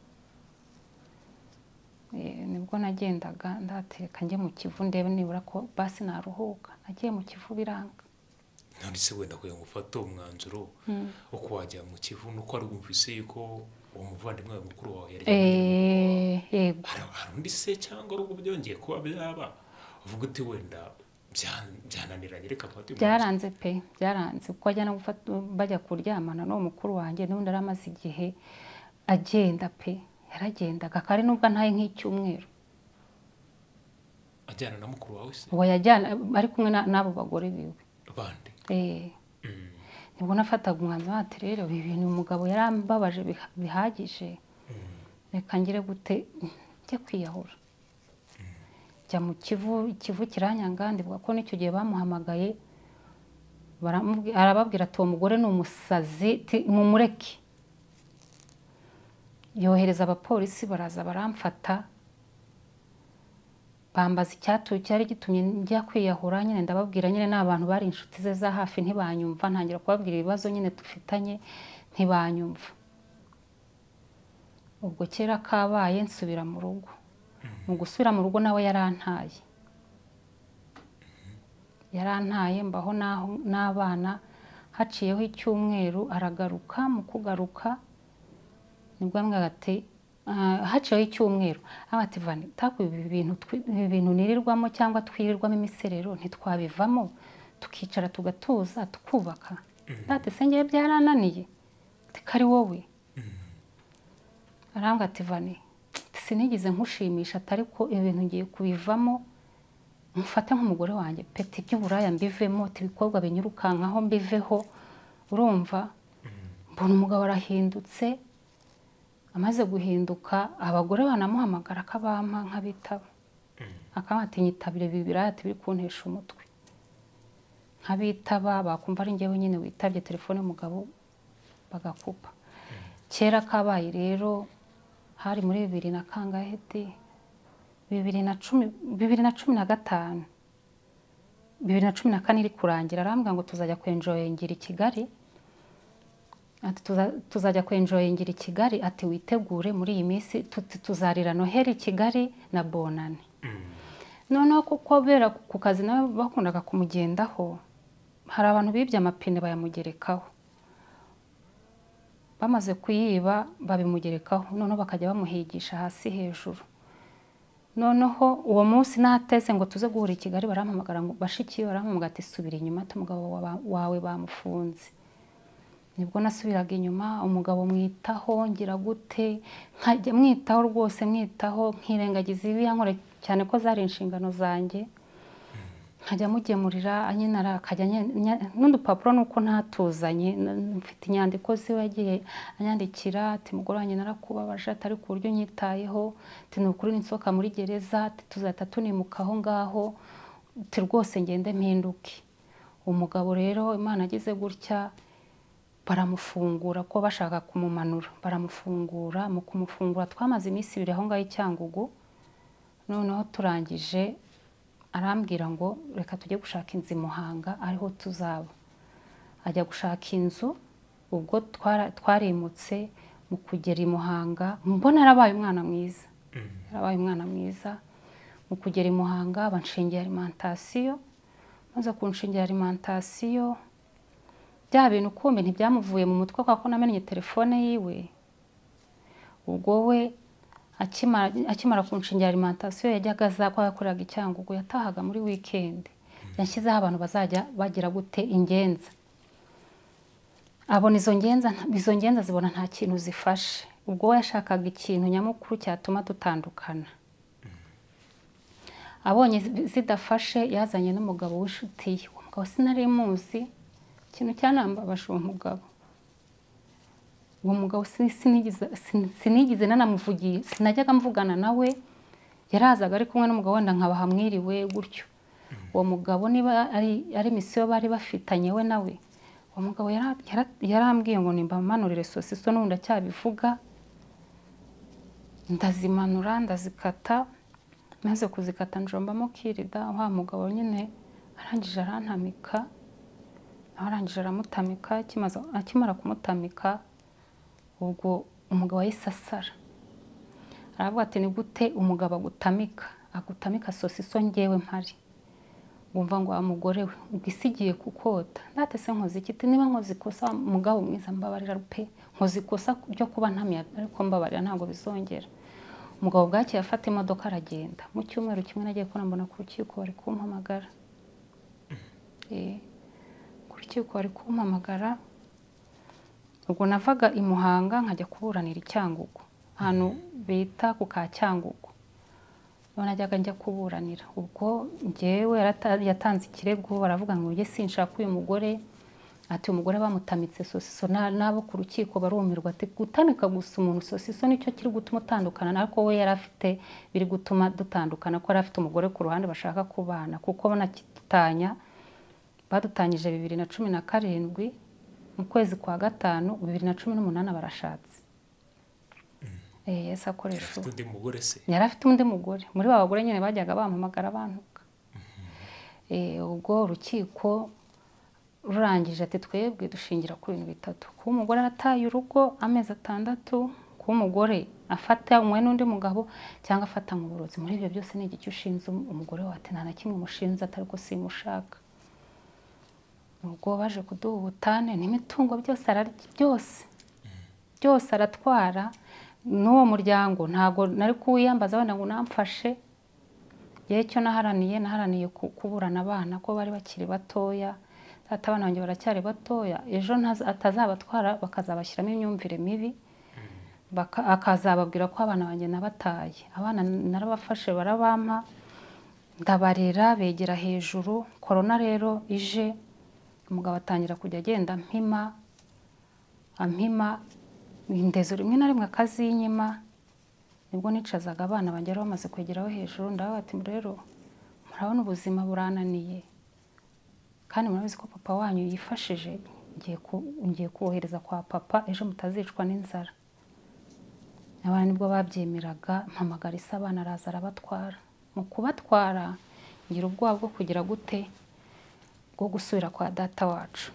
[SPEAKER 1] nibwo nagendaga ndateka njye mu Kivu ndebe nibura ko basi naruhuka nagiye mu Kivu biranga
[SPEAKER 2] none se wenda kugira ngo ufate umwanzuro wo kuwajya mu Kivu nuko ari wumvise yuko uwo muvandimwe wawe mukuru wawe yari
[SPEAKER 1] yego
[SPEAKER 2] hari undi se cyangwa ari ubwo byongeye kuba byaba uvuga uti wenda byananiranye reka mfate
[SPEAKER 1] byaranze pe byaranze kuko ajya no gufata bajya kuryamana n'uwo mukuru wanjye n'undi aramaze igihe agenda pe yaragendaga kare nubwo ntaye nk'icyumweru
[SPEAKER 2] ajyana na mukuru wawe se
[SPEAKER 1] uwo yajyana ari kumwe n'abo bagore biwe
[SPEAKER 2] bande
[SPEAKER 1] nibwo nafataga umwanzuro ati rero ibi bintu umugabo yarambabaje bihagije reka ngire gute njye kwiyahura jya mu Kivu kiranyanga ndivuga ko n'icyo gihe bamuhamagaye arababwira ati uwo mugore ni umusazi mumureke yohereza abapolisi baraza baramfata bambaza icyatuye cyari gitumye njya kwiyahura nyine ndababwira nyine n'abantu bari inshuti ze za hafi ntibanyumva ntangira kubabwira ibibazo nyine dufitanye ntibanyumva ubwo kera kabaye nsubira mu rugo mu gusubira mu rugo nawe yarantaye mbaho n'abana haciyeho icyumweru aragaruka mu kugaruka nibwo ambwira ati haciyeho icyumweru ati vani taku ibi bintu nirirwamo cyangwa twirirwamo imiserero ntitwabivamo tukicara tugatuza tukubaka ati se ngewe byarananiye kari wowe arambwira ati vani sinigeze nkushimisha atari ko ibintu ngiye kubivamo mufate nk'umugore wanjye peti by'uburaya mbivemo ibikorwa binyirukankaho mbiveho urumva mbona umugabo arahindutse amaze guhinduka abagore banamuhamagara akabampa nk'abitaba akamati nyitabire bibiraya biri kuntesha umutwe nk'abitaba bakumva ari njyewe nyine witabye telefone y'umugabo bagakupa kera kabaye rero hari muri 2015 2015 2014 iri kurangira arambwira ngo tuzajya kwenjoyingira i Kigali ati tuzajya kwenjoyingira i Kigali ati witegure muri iyi minsi tuzarira Noheli i Kigali na Bonane noneho kuko bera ku kazi nawe bakundaga kumugendaho hari abantu bibye amapine bayamugerekaho bamaze kuyiba babimugerekaho noneho bakajya bamuhigisha hasi hejuru noneho uwo munsi nateze ngo tuze guhura i Kigali barampamagara ngo bashiki barampamagara ati subira inyuma umugabo wawe bamufunze nibwo nasubiraga inyuma umugabo mwitaho ngira gute nkajya mwitaho rwose mwitaho nkirengagiza ibi yankora cyane ko zari inshingano zanjye nkajya mugemurira anyinara akajya n'udupapuro nuko ntatuzanye mfite inyandiko ziwe yagiye anyandikira ati mugore wanjye narakubabaje atari ku buryo nyitayeho ati nukuri ninsohoka muri gereza ati tuzahita tunimukaho ngaho ati rwose ngende mpinduke umugabo rero Imana agize gutya baramufungura ko bashaka kumumanura baramufungura mu kumufungura twamaze iminsi 2 aho ngaho Cyangugu noneho turangije arambwira ngo reka tujye gushaka inzu Muhanga ariho tuzaba ajya gushaka inzu ubwo twarimutse mu kugera Muhanga mbona arabaye umwana mwiza mu kugera Muhanga banshingiye alimentation maze kunshingiye alimentation bya bintu kumbe ntibyamuvuye mu mutwe kwa namenye telefone yiwe ubwo we akimara kunshingira alimentation yajyaga za kwa yakoraga Icyangugu yatahaga muri weekend yashyizeho abantu bazajya bagira gute ingenza abona izo ngenza zibona nta kintu zifashe ubwo we yashakaga ikintu nyamukuru cyatuma dutandukana abonye zidafashe yazanye n'umugabo w'inshuti ye umugabo sinari muzi ikintu cyanambabaje uwo mugabo uwo mugabo sinigeze nanamuvugiye, sinajyaga mvugana nawe, yarazaga ari kumwe n'umugabo wenda nkabaha mwiriwe gutyo. Uwo mugabo niba ari misiyo bari bafitanye we nawe, uwo mugabo yarambwiye ngo nimbamanurire sosiso, n'ubundi acyabivuga. Ndazimanura ndazikata, maze kuzikata njombamo kirida. Wa mugabo nyine arangije arantamika, arangije aramutamika. Akimara kumutamika, ubwo umugabo yisasara, aravuga ati ni gute umugabo agutamika sosiso njyewe mpari? Wumva ngo amugore we ugisigiye kukota. Natese nkoze iki? Niba nkoze ikosa mugabo mwiza mbabarira pe, nkoze ikosa ryo kuba ntamya, ariko mbabarira ntabwo bizongera. Umugabo bwacye afata imodoka aragenda. Mu cyumweru kimwe nagiye ko nambona ku rukiko bari kumpamagara. Ku rukiko bari kumpamagara. Ubwo navaga i Muhanga nkajya kuburanira i Cyangugu, ahantu bita ku Kacyangugu. Najyaga njya kuburanira. Ubwo njyewe yatanze ikirego, baravuga ngo njye sinshaka uyu mugore, ati umugore bamutamitse sosiso. Nabo ku rukiko barumirwa, ati gutamika gusa umuntu sosiso nicyo kiri gutuma utandukana, ariko we yari afite biri gutuma dutandukana, ko yari afite umugore ku ruhande bashaka kubana, kuko badutanyije 2017 mu kwezi kwa gatanu, 2018 barashatse. Yesi akoresha
[SPEAKER 2] undi mugore se,
[SPEAKER 1] yari afite undi mugore. Muri ba bagore nyine bajyaga bampamagara bantuka. Ubwo urukiko rurangije ati twebwe dushingira ku bintu bitatu: kuba umugore arataye urugo amezi 6, kuba umugore afata umwe n'undi mugabo, cyangwa afata mu burozi. Muri ibyo byose ni iki ushinze umugore wawe? Ati nta na kimwe mushinze, atari ko simushaka. Ubwo baje kuduha ubutane n'imitungo byose aratwara. N'uwo muryango ntago nari kuwiyambaza wenda ngo namfashe. Yewe cyo naharaniye kuburana abana ko bari bakiri batoya. Ati abana banjye baracyari batoya, ejo atazabatwara bakazabashyiramo imyumvire mibi, akazababwira ko abana banjye nabataye. Abana narabafashe barabampa, ndabarera begera hejuru. Korona rero ije, umugabo atangira kujya agenda ampima indezo rimwe na rimwe akazinyima. Nibwo nicazaga abana banjye bamaze kwegeraho hejuru, ndavuga ati rero murabona ubuzima burananiye, kandi murabizi ko papa wanyu yifashije, ngiye kubohereza kwa papa, ejo mutazicwa n'inzara. Abana nibwo babyemeraga, mpamagara isa abana araza arabatwara. Mu kubatwara ngira ubwoba bwo kugira gute, bwo gusubira kwa data wacu.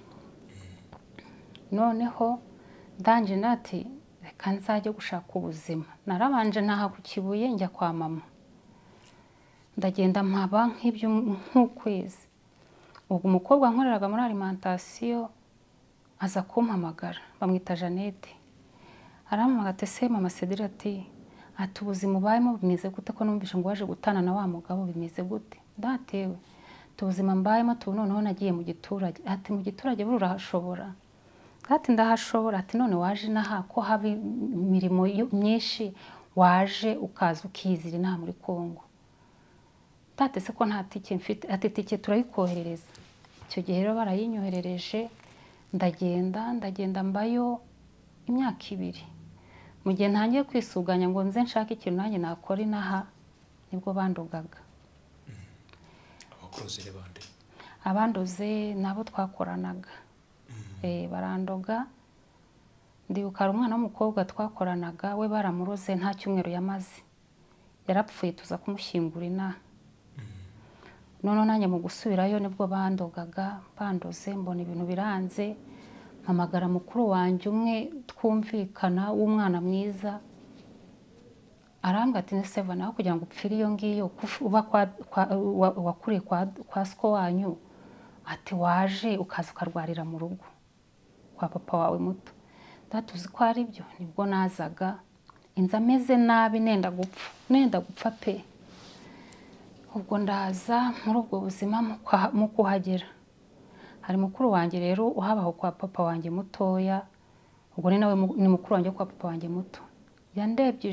[SPEAKER 1] Noneho ndanje nati reka nzajye gushaka ubuzima. Narabanje naha ku Kibuye njya kwa mama, ndagenda mpaba nk'ukwezi. Ubwo umukobwa nkoreraga muri alimentation aza kumpamagara, bamwita Jeannette. Arampamagara ati se mama Cedira, ati ubuzima ubayemo bimeze gute, ko numvishe ngo waje gutana na wa mugabo, bimeze gute? Ndatewe ubuzima mbayemo noneho nagiye mu giturage. Ati mu giturage buri urahashobora? Ati ndahashobora. Ati none waje naha ko haba imirimo myinshi, waje ukaza ukizira inaha muri Kongo? Tatese ko nta tike mfite. Ati tike turayikoherereza. Icyo gihe rero barayinyoherereje, ndagenda mbayo imyaka 2. Mu gihe ntangiye kwisuganya ngo nze nshaka ikintu nanjye nakora inaha, nibwo bandogaga.
[SPEAKER 2] Abakozi bande?
[SPEAKER 1] Abandoze nabo twakoranaga. Barandoga. Ndibuka umwana w'umukobwa twakoranaga, we baramuroze nta cyumweru yamaze, yarapfuye tuza kumushyingura inaha. None nanjye mu gusubirayo nibwo bandoze, mbona ibintu biranze. Mpamagara mukuru wanjye umwe twumvikana w'umwana mwiza, arambwira ati Neseva, naho kugira ngo upfire iyo ngiyo wakuriye kwa sko wanyu, ati waje ukaza ukarwarira mu rugo kwa papa wawe muto. Ndatuzi ko ari byo. Nibwo nazaga inza meze nabi, nenda gupfa pe. Ubwo ndaza muri ubwo buzima mu kuhagera. Hari mukuru wanjye rero uhabaho kwa papa wanjye mutoya, ubwo ni nawe ni mukuru wanjye kwa papa wanjye muto. Yandebye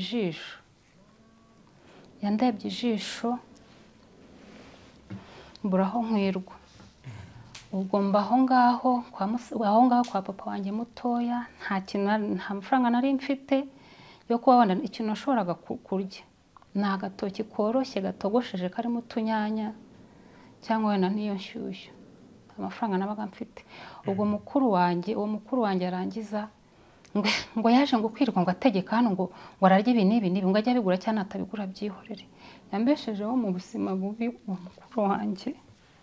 [SPEAKER 1] ijisho mburaho nkwirwa. ubwo mba aho ngaho kwa papa wanjye mutoya, nta mafaranga nari mfite yo kuba wenda ikintu nashoboraga kurya ni agatoki koroshye gatogosheje karimo utunyanya cyangwa wenda n'iyo nshyushyu, amafaranga nabaga mfite. Ubwo uwo mukuru wanjye arangiza ngo yaje ngo kwirirwa ngo ategeka hano ngo ararye ibi n'ibi ngo ajye abigura cyangwa atabigura byihorere. Yambeshejeho mu buzima bubi uwo mukuru wanjye.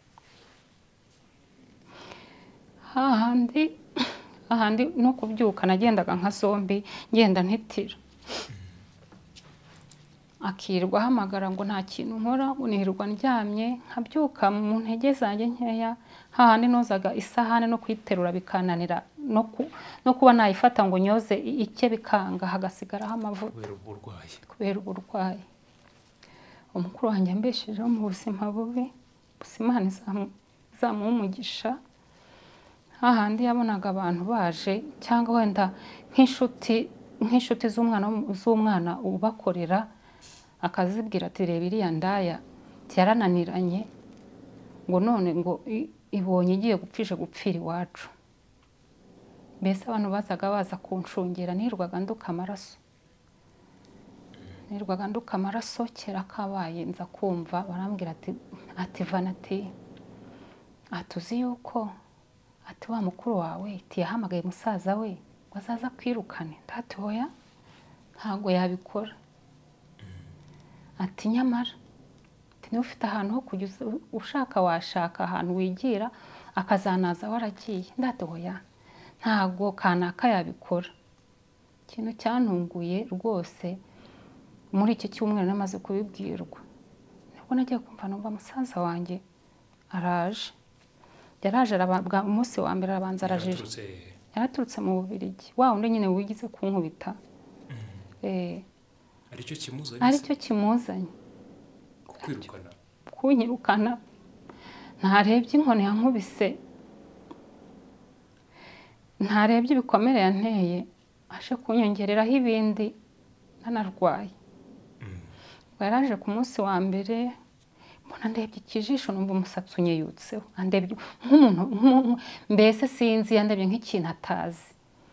[SPEAKER 1] Ahandi no kubyuka nagendaga nka zombi ngenda ntitira, akirwa ahamagara ngo nta kintu nkora, nirwa ndyamye nkabyuka mu ntege zanjye nkeya. Hahandi nozaga isahane no kwiterura bikananira, no kuba nayifata ngo nyoze icye bikanga, hagasigaraho amavuta kubera uburwayi. Umukuru wanjye mbeshejeho mu buzima bubi, Imana izamuha umugisha. Hahandi yabonaga abantu baje cyangwa wenda nk'inshuti z'umwana ubakorera, akazibwira ati reba iriya ndaya yarananiranye ngo none ngo ibonye igiye gupfira iwacu. Mbese abantu bazaga baza kunshungera, nirwaga nduka amaraso kera kabaye. Nza kumva barambwira ati Vanati, atuzi yuko ati wa mukuru wawe yahamagaye musaza we ngo azaza kwirukane. Ndati hoya ntago yabikora. Ati nyamara niba ufite ahantu ho kujya ushaka washaka ahantu wigira akazanaza waragiye. Ndati hoya ntago kanaka yabikora. Ikintu cyantunguye rwose muri iki cyumweru namaze kubibwirwa, nibwo nagiye kumva numva musaza wanjye araje. Yaraje umunsi wa mbere arabanza arajije. Yaraturutse mu Bubiligi, wa undi nyine wigize kunkubita. Aricyo kimuzanye kunyirukana. Ntarebye inkoni yankubise, ntarebye ibikomere yanteye, aje kunyongereraho ibindi nanarwaye. Yaraje ku munsi wa mbere, mbona ndebye ikijisho numva umusatsi unyeyutseho, andebye nk'umuntu mbese sinzi, yandebye nk'ikintu atazi.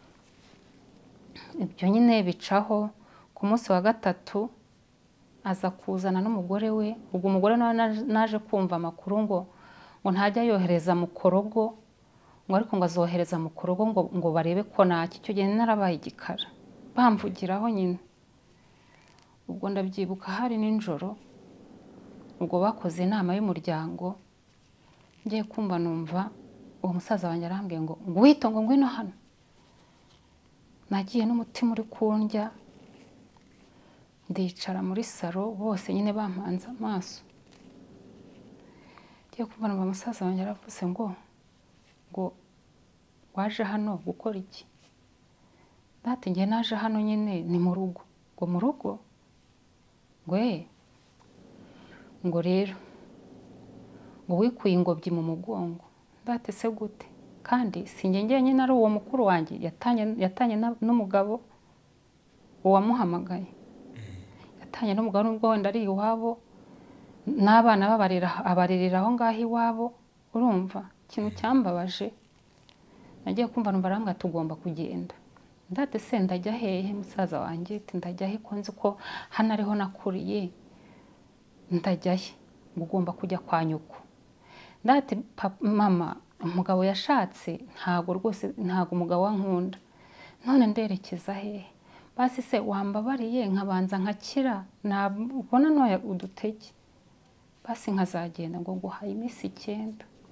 [SPEAKER 1] Ibyo nyine bicaho. Ku munsi wa gatatu aza kuzana n'umugore we. Ubwo umugore nawe naje kumva amakuru ngo ntajya yohereza Mukorogo, ngo ariko ngo azohereza Mukorogo ngo barebe ko naki. Icyo gihe narabaye igikara, bamvugiraho nyine. Ubwo ndabyibuka hari nijoro, ubwo bakoze inama y'umuryango, ngiye kumva numva uwo musaza wanjye arambwiye ngo witongo ngwino hano. Nagiye n'umutima uri kundya, ndicara muri salo, bose nyine bampanze amaso. Ngiye kumva numva musaza wanjye aravuze ngo waje hano gukora iki? Ndati ngiye naje hano nyine ni mu rugo. Ngo mu rugo? Ngo rero ngo wikuye ingobyi mu mugongo. Ndati se gute? Kandi sinjye njyenyine ari uwo mukuru wanjye yatanye n'umugabo uwamuhamagaye. Yatanye n'umugabo nubwo wenda ari iwabo, n'abana abaririra aho ngaho iwabo. Urumva ikintu cyambabaje, nagiye kumva numva arambwira tugomba kugenda. Ndate se ndajya hehe musaza wanjye? Ndajya he ko nzi ko hano ariho nakuriye? Ndajya he? Ugomba kujya kwa nyoko. Ndate mama, umugabo yashatse ntago umugabo wankunda, none nderekeza hehe? Basi se wambabariye nkabanza nkakira, nabona noya udutege, basi nkazagenda. Ngo nguhaye iminsi 9.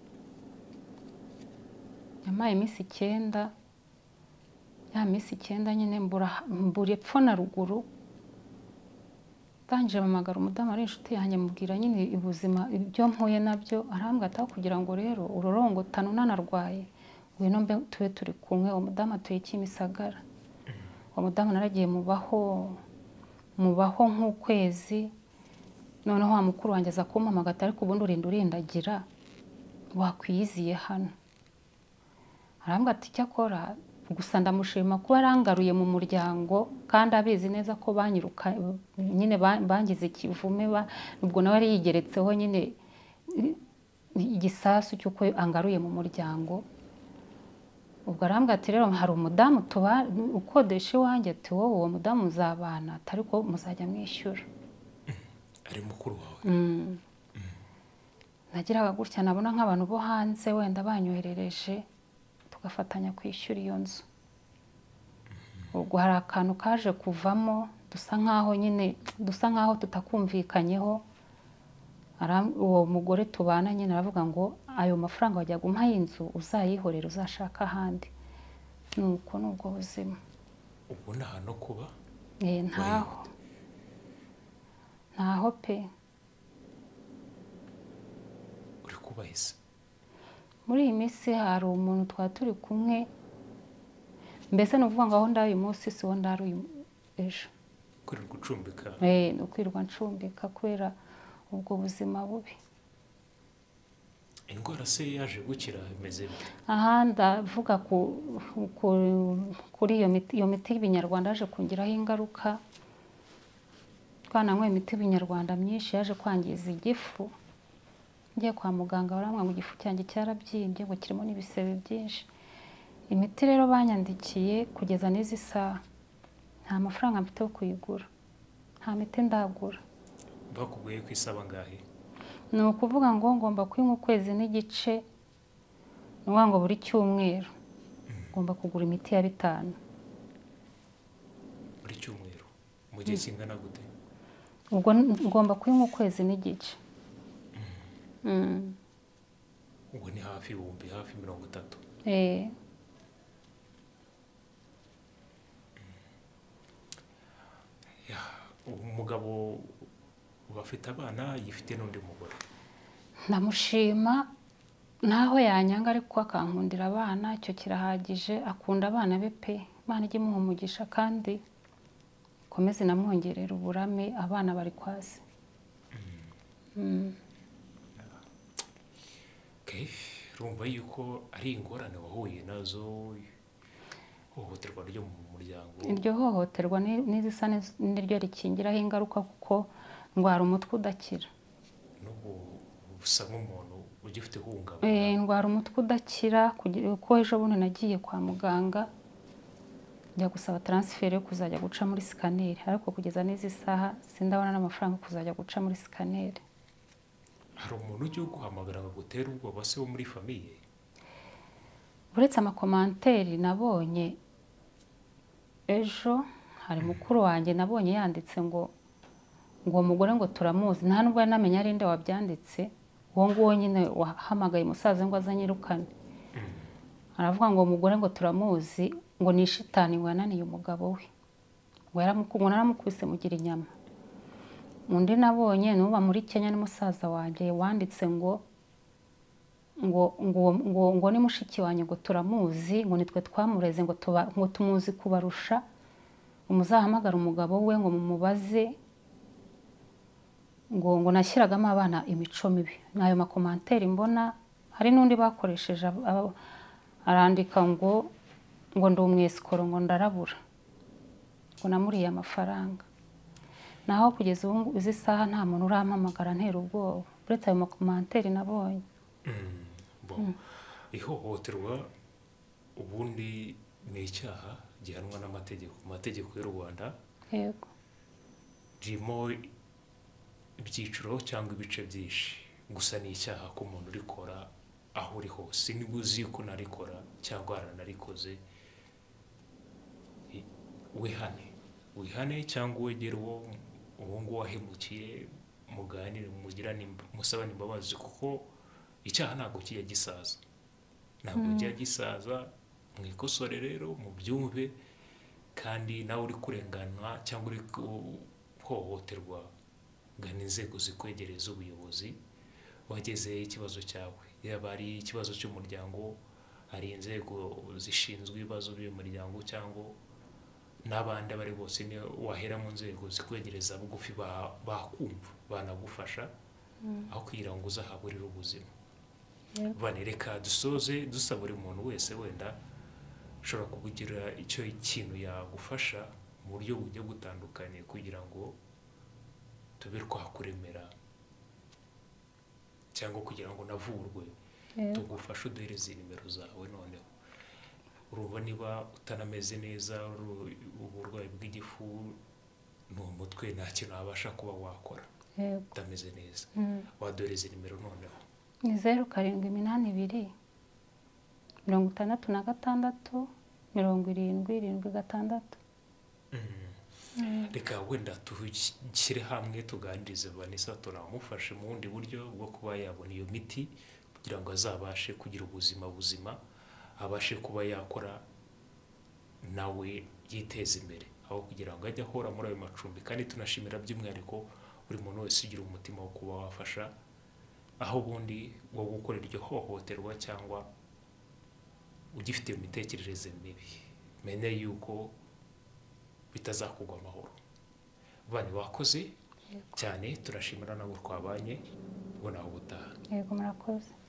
[SPEAKER 1] Yamaye iminsi 9. Ya minsi 9 nyine mbura epfo na ruguru. Ndangije mpamagara umudamu ari inshuti yanjye, mubwira nyine ubuzima ibyo mpuye nabyo. Arambwira ati kugira ngo rero urorongotane unanarwaye, ngwino mbe tube turi kumwe. Uwo mudamu atuye Kimisagara. Uwo mudamu naragiye mubaho nk'ukwezi. Noneho wa mukuru wanjye aza kumpamagara, ariko ubundi urindagira wakwiyiziye hano. Arambwira ati cyakora gusa ndamushima kuba arangaruye mu muryango, kandi abizi neza ko banyiruka nyine bangize ikivume. Ubwo nawe ari yigeretseho nyine igisasu cy'uko angaruye mu muryango. Ubwo arambwira ati rero hari umudamu ukodesha iwanjye, ati wowe uwo mudamu muzabana, atari ko muzajya mwishyura.
[SPEAKER 2] ari mukuru wawe.
[SPEAKER 1] Nagiraga gutya nabona nk'abantu bo hanze wenda banyoherereje tugafatanya kwishyura iyo nzu. Ubwo hari akantu kaje kuvamo dusa nkaho tutakumvikanyeho. Uwo mugore tubana nyine aravuga ngo ayo mafaranga wajya guha inzu uzayihorera uzashaka ahandi. Nuko nubwo buzima.
[SPEAKER 2] Ubwo nta no kuba?
[SPEAKER 1] Ntaho pe.
[SPEAKER 2] Uri kubahise?
[SPEAKER 1] Muri iyi minsi hari umuntu twari turi kumwe, mbese ni ukuvuga ngo aho ndari uyu munsi si wo ndari ejo.
[SPEAKER 2] Kwirirwa ucumbika?
[SPEAKER 1] Ni ukwirirwa ncumbika kubera ubwo buzima bubi.
[SPEAKER 2] Indwara se yaje gukira imeze bite?
[SPEAKER 1] Aha ndavuga kuri iyo miti y'ibinyarwanda yaje kungiraho ingaruka. Twananywe imiti y'ibinyarwanda myinshi yaje kwangiza igifu. Ngiye kwa muganga barambwira ngo igifu cyanjye cyarabyimbye ngo kirimo n'ibisebe byinshi. Imiti rero banyandikiye kugeza n'izi saha nta mafaranga mfite yo kuyigura, nta miti ndagura.
[SPEAKER 2] Bakubwiye ko isaba ngahe?
[SPEAKER 1] Ni ukuvuga ngo ngomba kuyinywa ukwezi n'igice, ni ukuvuga ngo buri cyumweru ngomba kugura imiti ya 5.
[SPEAKER 2] Buri cyumweru? Mu gihe kingana gute?
[SPEAKER 1] Ubwo ngomba kuyinywa ukwezi n'igice.
[SPEAKER 2] Ubwo ni hafi 30. Umugabo bafite abana yifite n'undi mugore?
[SPEAKER 1] Ndamushima naho yanyanga ariko akankundira abana, icyo kirahagije. Akunda abana be pe, Imana ijye imuha umugisha kandi komeze namwongerera uburame, abana bari kwasi.
[SPEAKER 2] Urumva yuko ari ingorane wahuye nazo, ihohoterwa ryo mu muryango?
[SPEAKER 1] Iryo hohoterwa n'izisa n'iryo rikingiraho ingaruka kuko ndwara umutwe udakira.
[SPEAKER 2] N'ubu usa nk'umuntu ugifite ihungabana?
[SPEAKER 1] Ndwara umutwe udakira kuko ejo bundi nagiye kwa muganga njya gusaba transfer yo kuzajya guca muri scanner, ariko kugeza n'izi saha sindabona n'amafaranga kuzajya guca muri scanner.
[SPEAKER 2] Hari umuntu ujya guhamagara ngo gutera ubwoba se wo muri famiye?
[SPEAKER 1] Uretse amakomanteri nabonye ejo, hari mukuru wanjye nabonye yanditse ngo umugore ngo turamuzi, nta nubwo yanamenya ari nde wabyanditse. Uwo nguwo nyine wahamagaye umusaza ngo azanyirukane. Aravuga ngo umugore ngo turamuzi, ngo ni shitani ngo yananiye umugabo we, ngo naramukubise mugira inyama. Undi nabonye nuba muri Kenya ni musaza wanjye wanditse ngo ni mushiki wanjye ngo turamuzi, ngo nitwe twamureze, ngo tumuzi kubarusha, umuzahamagara umugabo we ngo mumubaze, ngo nashyiragamo abana imico mibi. Nayo makomanteri mbona. Hari n'undi bakoresheje arandika ngo ndi umwesikoro, ngo ndarabura, ngo namuriye amafaranga. Naho kugeza ubu izi saha nta muntu urampamagara ntera ubwoba, uretse ayo makomanteri nabonye.
[SPEAKER 2] Ihohoterwa ubundi ni icyaha gihanwa n'amategeko, mu mategeko y'u Rwanda.
[SPEAKER 1] Yego.
[SPEAKER 2] Ririmo ibyiciro cyangwa ibice byinshi, gusa ni icyaha ko umuntu urikora aho uri hose. Niba uzi ko narikora cyangwa aranarikoze, wihane cyangwa wegere uwo nguwo wahemukiye, muganire, musabane imbabazi, kuko icyaha ntabwo kijya gisaza, mwikosore rero mubyumve. Kandi nawe uri kurengana cyangwa uri guhohoterwa, gana inzego zikwegereza ubuyobozi wageze ikibazo cyawe. Yaba ari ikibazo cy'umuryango, hari inzego zishinzwe ibibazo by'umuryango, cyangwa n'abandi abari bose wahera mu nzego zikwegereza bugufi, bakumva banagufasha aho kugira ngo uzahaburire ubuzima. Reka dusoze dusaba buri muntu wese wenda ushobora kugira icyo ikintu yagufasha mu buryo bugiye butandukanye kugira ngo tube twakuremera cyangwa kugira ngo navurwe
[SPEAKER 1] Yego.
[SPEAKER 2] tugufashe uduhereze nimero zawe noneho urumva niba utanameze neza uburwayi bw'igifu n'umutwe nta kintu wabasha kuba wakora
[SPEAKER 1] Yego.
[SPEAKER 2] utameze neza waduhereze nimero noneho
[SPEAKER 1] ni 0782 66 76.
[SPEAKER 2] reka wenda tushyire hamwe tuganirize Vanessa turamufashe mu bundi buryo bwo kuba yabona iyo miti kugira ngo azabashe kugira ubuzima buzima abashe kuba yakora nawe yiteza imbere aho kugira ngo ajye ahora muri ayo macumbi kandi tunashimira by'umwihariko buri muntu wese ugira umutima wo kuba wafasha aho ubundi wo gukora iryo hohoterwa cyangwa ugifite imitekerereze mibi menye yuko bitazakugwa amahoro bani wakoze cyane turashimira nabo twabanye ubona ubutaha
[SPEAKER 1] Yego murakoze.